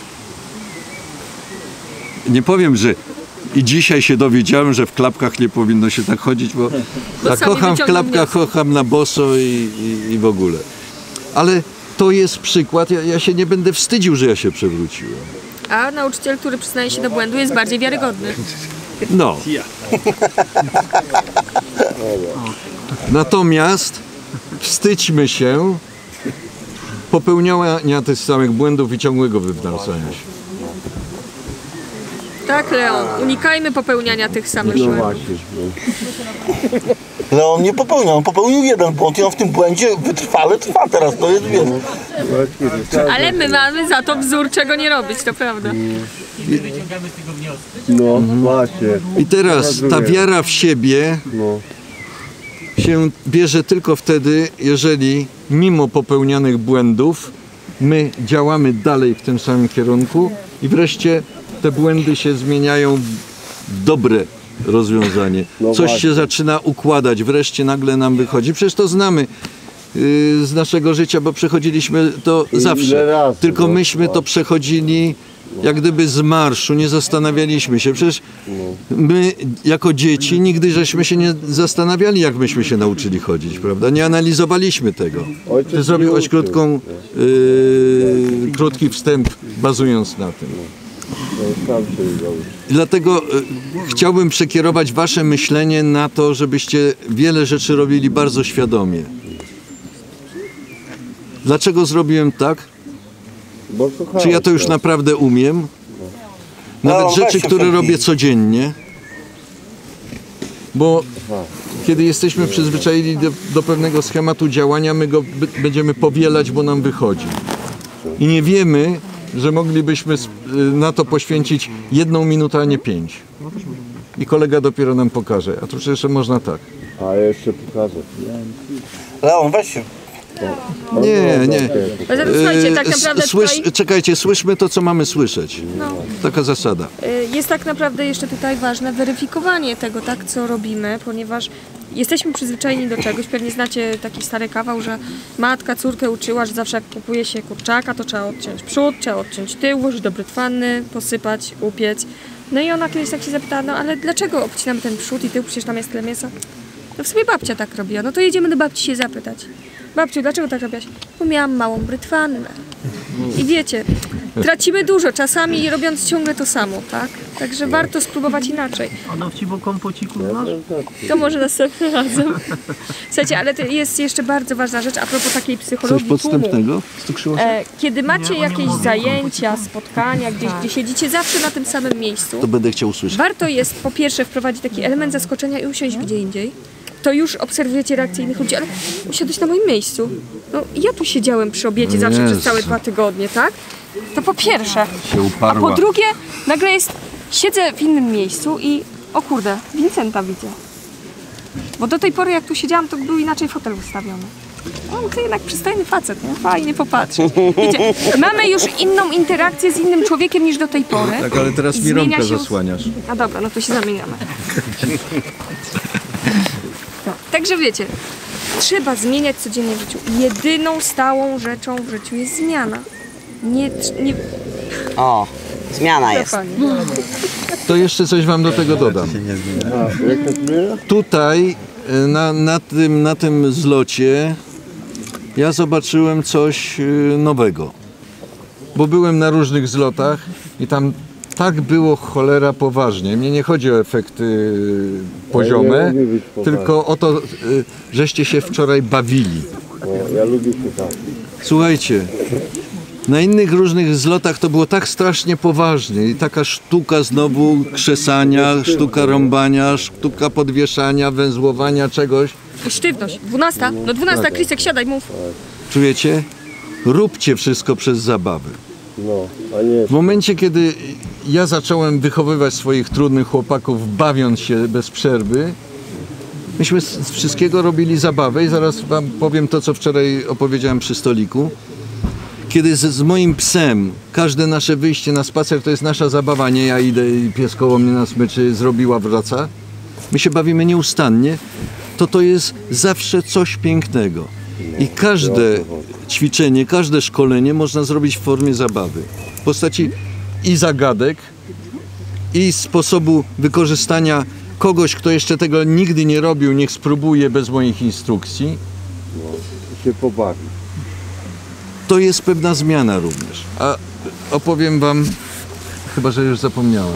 Nie powiem, że i dzisiaj się dowiedziałem, że w klapkach nie powinno się tak chodzić, bo ja sami kocham w wyciągną klapkach, kocham na boso i w ogóle. Ale to jest przykład, ja się nie będę wstydził, że ja się przewróciłem. A nauczyciel, który przyznaje się do błędu, jest bardziej wiarygodny. No. Natomiast wstydźmy się popełniania tych samych błędów i ciągłego wywracania się. Tak, Leon, unikajmy popełniania tych samych błędów. Leon nie popełniał, on popełnił jeden błąd i on w tym błędzie wytrwale trwa teraz, to jest wiele. Ale my mamy za to wzór, czego nie robić, to prawda. No właśnie. I teraz ta wiara w siebie się bierze tylko wtedy, jeżeli mimo popełnianych błędów my działamy dalej w tym samym kierunku i wreszcie te błędy się zmieniają w dobre rozwiązanie. Coś się zaczyna układać, wreszcie nagle nam wychodzi. Przecież to znamy z naszego życia, bo przechodziliśmy to zawsze. razy, Tylko myśmy to przechodzili jak gdyby z marszu, nie zastanawialiśmy się. Przecież my jako dzieci nigdy żeśmy się nie zastanawiali, jak myśmy się nauczyli chodzić, prawda? Nie analizowaliśmy tego. Ty zrobiłeś krótki wstęp, bazując na tym. Dlatego chciałbym przekierować wasze myślenie na to, żebyście wiele rzeczy robili bardzo świadomie. Dlaczego zrobiłem tak? Czy ja to już naprawdę umiem? Nawet rzeczy, które robię codziennie. Bo kiedy jesteśmy przyzwyczajeni do pewnego schematu działania, my go będziemy powielać, bo nam wychodzi. I nie wiemy, że moglibyśmy na to poświęcić 1 minutę, a nie 5. I kolega dopiero nam pokaże. A tu jeszcze można tak. A jeszcze pokażę. Leon, weź się. Nie. Słuchajcie, tak naprawdę tutaj Czekajcie, słyszmy to, co mamy słyszeć. Taka zasada. jest tak naprawdę jeszcze tutaj ważne weryfikowanie tego, tak, co robimy, ponieważ jesteśmy przyzwyczajeni do czegoś. Pewnie znacie taki stary kawał, że matka córkę uczyła, że zawsze jak kupuje się kurczaka, to trzeba odciąć przód, trzeba odciąć tył, włożyć do brytwanny, posypać, upiec. No i ona kiedyś tak się zapytała, no ale dlaczego obcinamy ten przód i tył, przecież tam jest tyle mięsa? No w sobie babcia tak robiła, no to jedziemy do babci się zapytać. Babciu, dlaczego tak robiłaś? Bo miałam małą brytwannę. I wiecie, tracimy dużo czasami robiąc ciągle to samo, tak? Także warto spróbować inaczej. A dowcip o kompociku masz? To może następnym razem. Słuchajcie, ale to jest jeszcze bardzo ważna rzecz a propos takiej psychologii tłumu. Kiedy macie jakieś zajęcia, spotkania, gdzie siedzicie zawsze na tym samym miejscu, To będę chciał usłyszeć. warto jest po pierwsze wprowadzić taki element zaskoczenia i usiąść gdzie indziej. To już obserwujecie reakcję innych ludzi, ale usiadłeś na moim miejscu. No ja tu siedziałem przy obiedzie zawsze przez całe 2 tygodnie, tak? To po pierwsze. Się uparła. Po drugie, nagle siedzę w innym miejscu i o kurde, Vincenta widzę. Bo do tej pory jak tu siedziałam, to był inaczej fotel ustawiony. No to jednak przystojny facet, nie? Fajnie popatrzeć. Wiecie, mamy już inną interakcję z innym człowiekiem niż do tej pory. Tak, ale teraz mi Zmienia rąbkę się zasłaniasz. A dobra, no to się zamieniamy. No, także wiecie, trzeba zmieniać codziennie w życiu. Jedyną stałą rzeczą w życiu jest zmiana. nie O, zmiana jest. To jeszcze coś wam do tego dodam. Tutaj na tym zlocie ja zobaczyłem coś nowego. Bo byłem na różnych zlotach i tam tak było cholera poważnie. Mnie nie chodzi o efekty poziome, tylko o to, żeście się wczoraj bawili. Ja lubię się tak. Słuchajcie, na innych różnych zlotach to było tak strasznie poważnie i taka sztuka znowu krzesania, sztuka rąbania, sztuka podwieszania, węzłowania czegoś. Sztywność. 12. No 12, Krisek, siadaj, mów. Czujecie? Róbcie wszystko przez zabawę. No, a nie. W momencie, kiedy ja zacząłem wychowywać swoich trudnych chłopaków, bawiąc się bez przerwy, myśmy z wszystkiego robili zabawę i zaraz wam powiem to, co wczoraj opowiedziałem przy stoliku. Kiedy z moim psem każde nasze wyjście na spacer to jest nasza zabawa, nie ja idę i pies koło mnie na smyczy zrobiła, wraca. My się bawimy nieustannie, to jest zawsze coś pięknego. I każde ćwiczenie, każde szkolenie można zrobić w formie zabawy. W postaci i zagadek, i sposobu wykorzystania kogoś, kto jeszcze tego nigdy nie robił, niech spróbuje bez moich instrukcji. Się pobawi. To jest pewna zmiana również. A opowiem wam, chyba że już zapomniałem.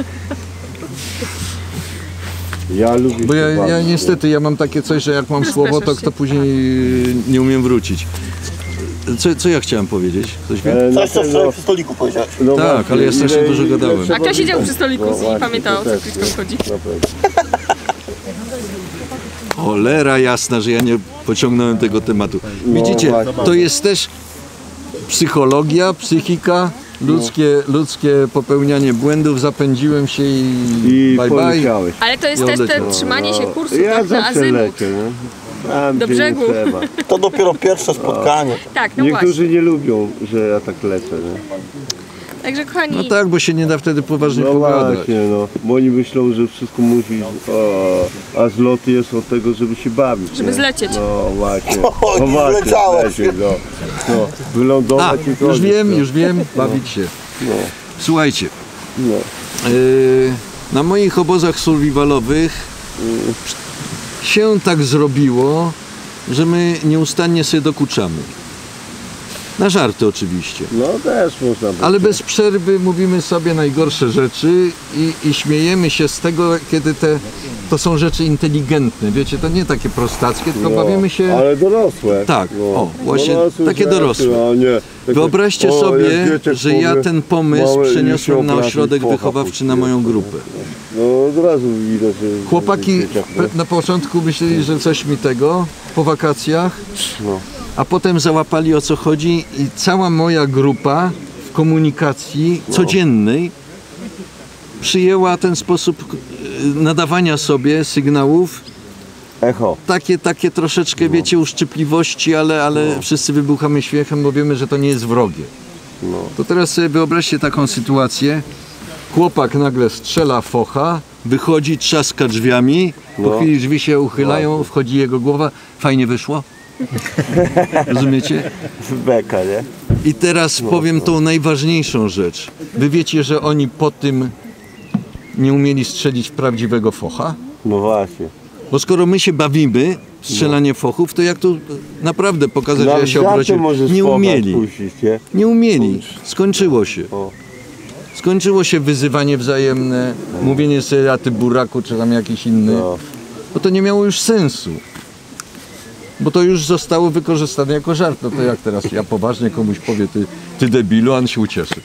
Ja lubię Bo się ja bawić. niestety, ja mam takie coś, że jak mam słowo, to później nie umiem wrócić. Co ja chciałem powiedzieć? Coś wiem? Coś, co wczoraj przy stoliku powiedziałeś. No Tak, właśnie, ale ja strasznie ile- dużo ile gadałem. trzeba A kto siedział być- przy stoliku No i właśnie, pamiętał, o co to też, Kriską chodzi? na pewno. Cholera jasna, że ja nie pociągnąłem tego tematu. Widzicie, właśnie. to jest też psychologia, psychika, ludzkie popełnianie błędów, zapędziłem się i bye bye. poleciałeś. Ale to jest Ja też te odleciałem. trzymanie się kursu, Ja tak, na zawsze azymut. lecę, no. Tam, Do gdzie brzegu. nie trzeba. To dopiero pierwsze spotkanie. Tak, no właśnie. Niektórzy nie lubią, że ja tak lecę, nie? Także kochani, No tak, bo się nie da wtedy poważnie No pogadać. właśnie, no. Bo oni myślą, że wszystko musi, a zlot jest od tego, żeby się bawić. żeby nie? zlecieć. No właśnie. O, No nie właśnie, zleciałeś. lecieć, no. No, wylądować i Już koniec, no. już wiem, bawić się. Słuchajcie, No. na moich obozach survivalowych się tak zrobiło, że my nieustannie sobie dokuczamy. Na żarty oczywiście. No też można by. Ale bez przerwy mówimy sobie najgorsze rzeczy i śmiejemy się z tego, kiedy to są rzeczy inteligentne. Wiecie, to nie takie prostackie, tylko bawimy się... Ale dorosłe. Tak, no. o, właśnie Dorosłe takie rzeczy, dorosłe. a nie takie, Wyobraźcie o, sobie, jak dzieciak że ja powie, ten pomysł małe przeniosłem na lisiołka, ośrodek focha wychowawczy na puściłem. moją grupę. No od razu widać, że... Chłopaki że dzieciak, nie? na początku myśleli, że coś mi tego, po wakacjach, No. a potem załapali, o co chodzi i cała moja grupa w komunikacji codziennej przyjęła ten sposób nadawania sobie sygnałów, Echo. takie troszeczkę, wiecie, uszczypliwości, ale wszyscy wybuchamy śmiechem, bo wiemy, że to nie jest wrogie. No. To teraz sobie wyobraźcie taką sytuację. Chłopak nagle strzela focha, wychodzi, trzaska drzwiami, po chwili drzwi się uchylają, wchodzi jego głowa. Fajnie wyszło? Rozumiecie? Beka, nie? I teraz powiem tą najważniejszą rzecz. Wy wiecie, że oni po tym nie umieli strzelić prawdziwego focha? No właśnie. Bo skoro my się bawimy w strzelanie fochów, to jak tu naprawdę pokazać, że ja Nawet się żartem obraziłem? możesz Nie focha umieli. puścić, nie? Nie umieli. Skończyło się. O. Skończyło się wyzywanie wzajemne, mówienie sobie, a ty buraku, czy tam jakiś inny. No. Bo to nie miało już sensu. Bo to już zostało wykorzystane jako żart. No to jak teraz ja poważnie komuś powie, ty debilu, a on się ucieszy.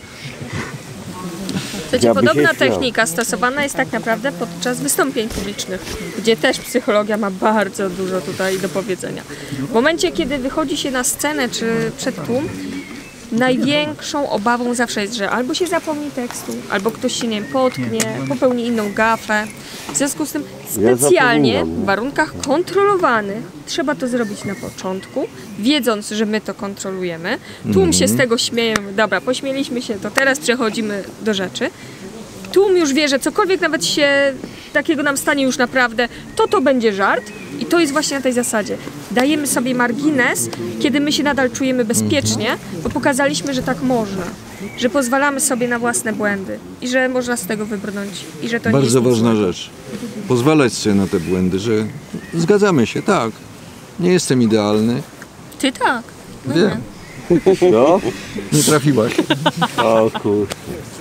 Słuchajcie, Ja by się podobna śmiał. technika stosowana jest tak naprawdę podczas wystąpień publicznych, gdzie też psychologia ma bardzo dużo tutaj do powiedzenia. W momencie, kiedy wychodzi się na scenę czy przed tłum, największą obawą zawsze jest, że albo się zapomni tekstu, albo ktoś się, nie wiem, potknie, popełni inną gafę. W związku z tym specjalnie zapominam. w warunkach kontrolowanych trzeba to zrobić na początku, wiedząc, że my to kontrolujemy. Tłum się z tego śmieje, dobra, pośmieliśmy się, to teraz przechodzimy do rzeczy. Tłum już wie, że cokolwiek nawet się takiego nam stanie już naprawdę, to będzie żart i to jest właśnie na tej zasadzie. dajemy sobie margines, kiedy my się nadal czujemy bezpiecznie, bo pokazaliśmy, że tak można. Że pozwalamy sobie na własne błędy i że można z tego wybrnąć. I że to nie Bardzo jest nic ważna złego. rzecz. Pozwalać sobie na te błędy, że zgadzamy się, tak. Nie jestem idealny. Ty tak. No Wiem. No? Nie trafiłaś. O kurczę.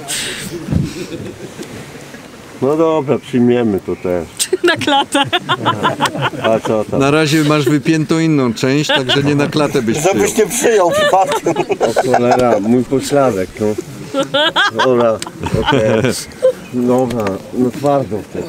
No dobra, przyjmiemy to też. Na klatę. A co tam? Na razie masz wypiętą inną część, także nie na klatę byś przyjął. Żebyś nie przyjął przypadkiem. O cholera, mój pośladek, no. Dobra, okej. Dobra, no twardo w tym.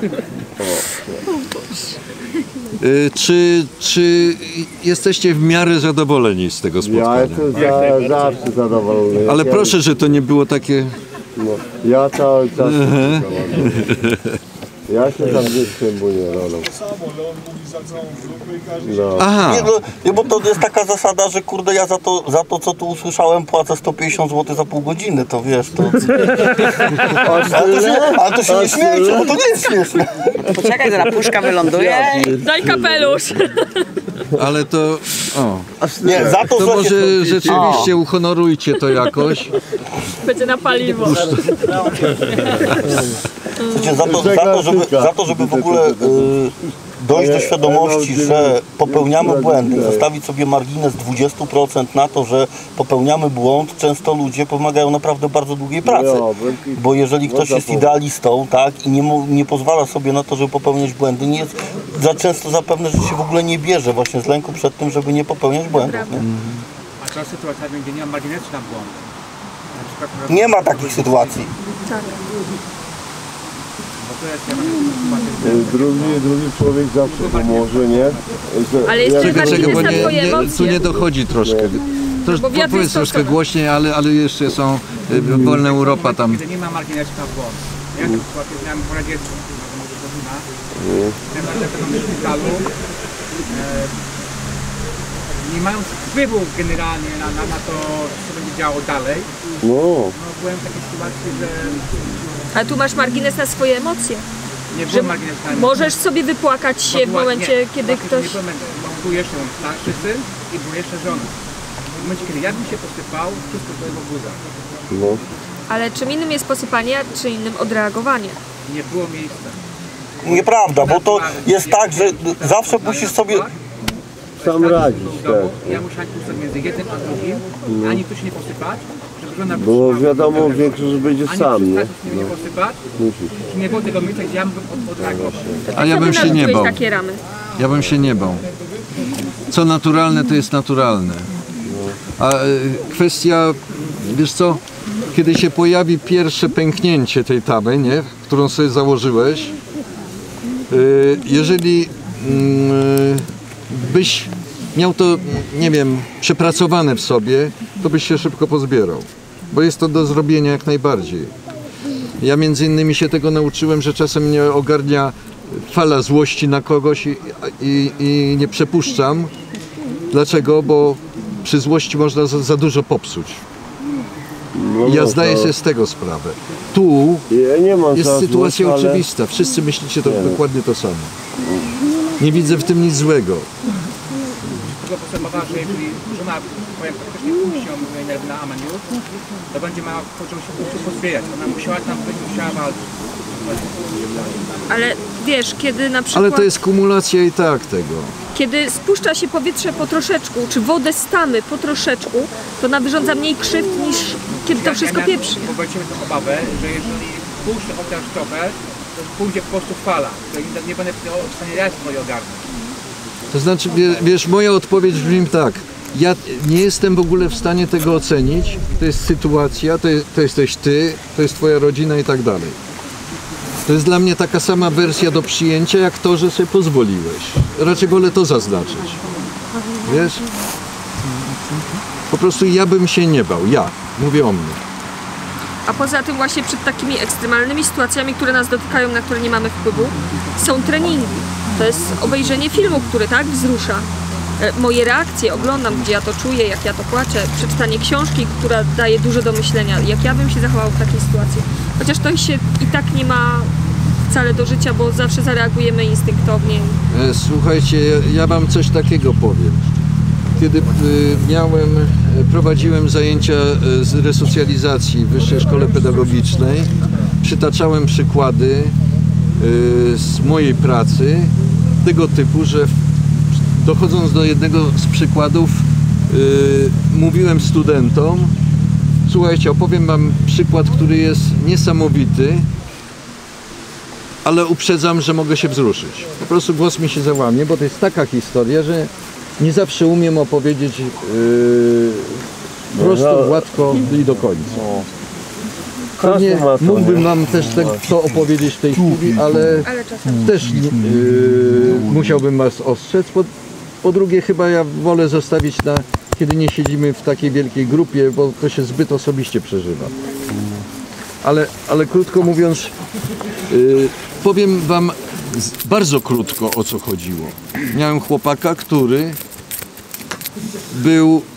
Czy jesteście w miarę zadowoleni z tego Ja spotkania? jestem zawsze zadowolony. Ale proszę, że to nie było takie... No, ja cały czas jestem zadowolony. Ja się tam nie przejmuję rolą. No. Aha, Nie, bo to jest taka zasada, że kurde, ja za to co tu usłyszałem, płacę 150 zł za pół godziny, to wiesz, to... Ale to się nie śmiejcie, bo to nie jest śmieszne. Poczekaj, zaraz puszka wyląduje. Daj kapelusz. ale to... O, Nie, za to, to że... może rzeczywiście uhonorujcie to jakoś. Będzie na paliwo. Słuchajcie, za to, żeby w ogóle dojść do świadomości, że popełniamy błędy, zostawić sobie margines 20% na to, że popełniamy błąd, często ludzie pomagają naprawdę bardzo długiej pracy. Bo jeżeli ktoś jest idealistą, tak, i nie pozwala sobie na to, żeby popełniać błędy, nie jest za często zapewne, że się w ogóle nie bierze właśnie z lęku przed tym, żeby nie popełniać błędów. Nie? A to sytuacja, gdzie nie ma marginesu na błąd. Na przykład, Nie ma takich sytuacji. bo to jest sytuacja, Drugi człowiek zawsze pomoże, nie? Ale jest Czekaj, margines bo na twoje tu emocje. nie dochodzi troszkę. bo wiatr Powiedz jest troszkę stosowy. głośniej, ale jeszcze są wolna Europa tam. gdzie nie ma marginesu na błąd. Ja na przykład miałem po radziecku, może godzina, w szpitalu, nie mając wpływu generalnie na to, co będzie działo dalej, No, byłem w takiej sytuacji, że A tu masz margines na swoje emocje. nie Że było marginesu na możesz sobie wypłakać się w momencie, kiedy ktoś... Nie byłem, bo był jeszcze mój starszy syn i był jeszcze żona. W momencie, kiedy ja bym się posypał, wszystko to jego guza. no. Ale czym innym jest posypanie, a czym innym odreagowanie. Nie było miejsca. Nieprawda, bo to jest tak, że zawsze musisz sobie... Sam radzić W domu, też. ja musiałem pójść między jednym a drugim, ani tu się nie posypać, żeby żona Bo wytrzymała wiadomo, telefon. większość będzie Ani sam, nie? przestać mnie nie posypać, nie było tego miejsca, gdzie ja bym odreagował. A ja Co bym ty się nie narzuciłeś bał. takie ramy? Ja bym się nie bał. Co naturalne, to jest naturalne. A kwestia, wiesz co, kiedy się pojawi pierwsze pęknięcie tej tamy, nie, którą sobie założyłeś, jeżeli byś miał to, nie wiem, przepracowane w sobie, to byś się szybko pozbierał. Bo jest to do zrobienia jak najbardziej. Ja między innymi się tego nauczyłem, że czasem mnie ogarnia fala złości na kogoś i nie przepuszczam. Dlaczego? Bo przy złości można za dużo popsuć. I ja zdaję sobie z tego sprawę. Tu Ja nie mam jest za sytuacja złość, ale- oczywista. Wszyscy myślicie to dokładnie to samo. Nie widzę w tym nic złego. Tylko postępowała, że jeżeli żona, powiem praktycznie puścią na Amaniu, to będzie miała począć się pozbierać. Ona musiała tam być, musiała walczyć. Ale wiesz, kiedy na przykład... Ale to jest kumulacja i tak tego. Kiedy spuszcza się powietrze po troszeczku, czy wodę z tamy po troszeczku, to ona wyrządza mniej krzywd niż kiedy to wszystko pieprzy. Bo będziemy tę obawę, że jeżeli puszczę chociaż trochę, to pójdzie po prostu fala. To nie będę w stanie ja swoje ogarnąć. To znaczy, wiesz, moja odpowiedź brzmi tak. Ja nie jestem w ogóle w stanie tego ocenić. To jest sytuacja, to jesteś ty, to jest twoja rodzina i tak dalej. To jest dla mnie taka sama wersja do przyjęcia, jak to, że sobie pozwoliłeś. Raczej wolę to zaznaczyć. Wiesz? Po prostu ja bym się nie bał. Ja. Mówię o mnie. A poza tym właśnie przed takimi ekstremalnymi sytuacjami, które nas dotykają, na które nie mamy wpływu, są treningi. To jest obejrzenie filmu, który tak wzrusza. Moje reakcje, oglądam, gdzie ja to czuję, jak ja to płaczę. Przeczytanie książki, która daje dużo do myślenia, jak ja bym się zachował w takiej sytuacji. Chociaż to się i tak nie ma wcale do życia, bo zawsze zareagujemy instynktownie. Słuchajcie, ja wam coś takiego powiem. Kiedy prowadziłem zajęcia z resocjalizacji w Wyższej Szkole Pedagogicznej, przytaczałem przykłady z mojej pracy tego typu, że dochodząc do jednego z przykładów, mówiłem studentom: słuchajcie, opowiem wam przykład, który jest niesamowity, ale uprzedzam, że mogę się wzruszyć. Po prostu głos mi się załamie, bo to jest taka historia, że nie zawsze umiem opowiedzieć prosto, gładko i do końca. Pewnie mógłbym wam też to opowiedzieć w tej chwili, ale też musiałbym was ostrzec. Po drugie, chyba ja wolę zostawić na, kiedy nie siedzimy w takiej wielkiej grupie, bo to się zbyt osobiście przeżywa. Ale krótko mówiąc, powiem wam bardzo krótko, o co chodziło. Miałem chłopaka, który był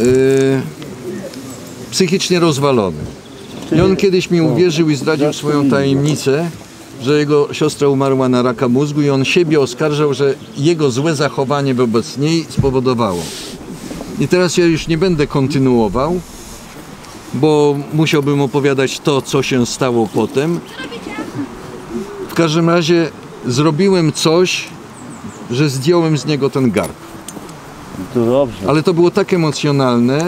psychicznie rozwalony. I on kiedyś mi uwierzył i zdradził swoją tajemnicę, że jego siostra umarła na raka mózgu i on siebie oskarżał, że jego złe zachowanie wobec niej spowodowało. I teraz ja już nie będę kontynuował, bo musiałbym opowiadać to, co się stało potem. W każdym razie zrobiłem coś, że zdjąłem z niego ten garb. To dobrze. Ale to było tak emocjonalne,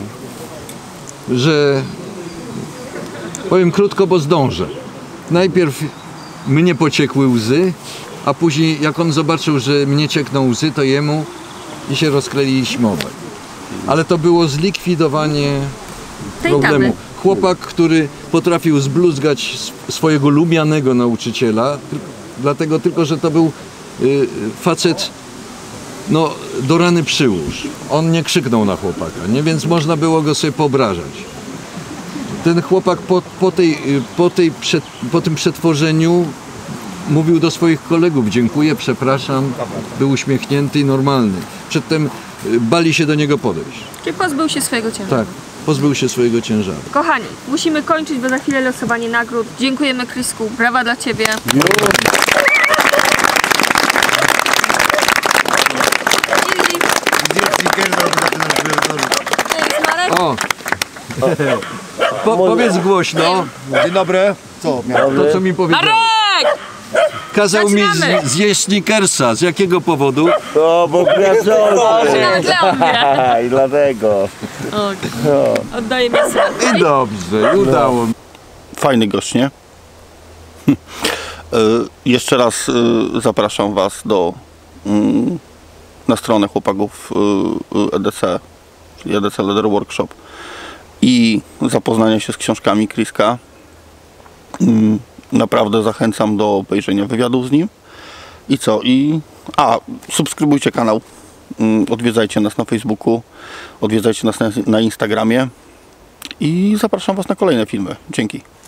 że powiem krótko, bo zdążę. Najpierw mnie pociekły łzy, a później jak on zobaczył, że mnie ciekną łzy, to jemu i się rozkleiliśmy obaj. Ale to było zlikwidowanie problemu. Chłopak, który potrafił zbluzgać swojego lubianego nauczyciela, dlatego tylko, że to był facet, no, do rany przyłóż. On nie krzyknął na chłopaka, nie? Więc można było go sobie poobrażać. Ten chłopak po tym przetworzeniu mówił do swoich kolegów: dziękuję, przepraszam, był uśmiechnięty i normalny. Przedtem bali się do niego podejść. Czyli pozbył się swojego ciężaru. Tak, pozbył się swojego ciężaru. Kochani, musimy kończyć, bo za chwilę losowanie nagród. Dziękujemy, Krisku, brawa dla Ciebie. O! Powiedz głośno. Dzień dobry. Co miałem? To, co mi powiedział. Marek! Kazał mi Zaczynamy. zjeść Snickersa. Z jakiego powodu? O, bo kraszący. Dla mnie. I dlatego. Oddaję miejsce. I dobrze, i udało mi. Fajny gość, nie? Jeszcze raz zapraszam was na stronę chłopaków EDC, czyli EDC Leather Workshop, i zapoznania się z książkami Kriska. Naprawdę zachęcam do obejrzenia wywiadów z nim. I co? Subskrybujcie kanał, odwiedzajcie nas na Facebooku, odwiedzajcie nas na Instagramie i zapraszam was na kolejne filmy. Dzięki.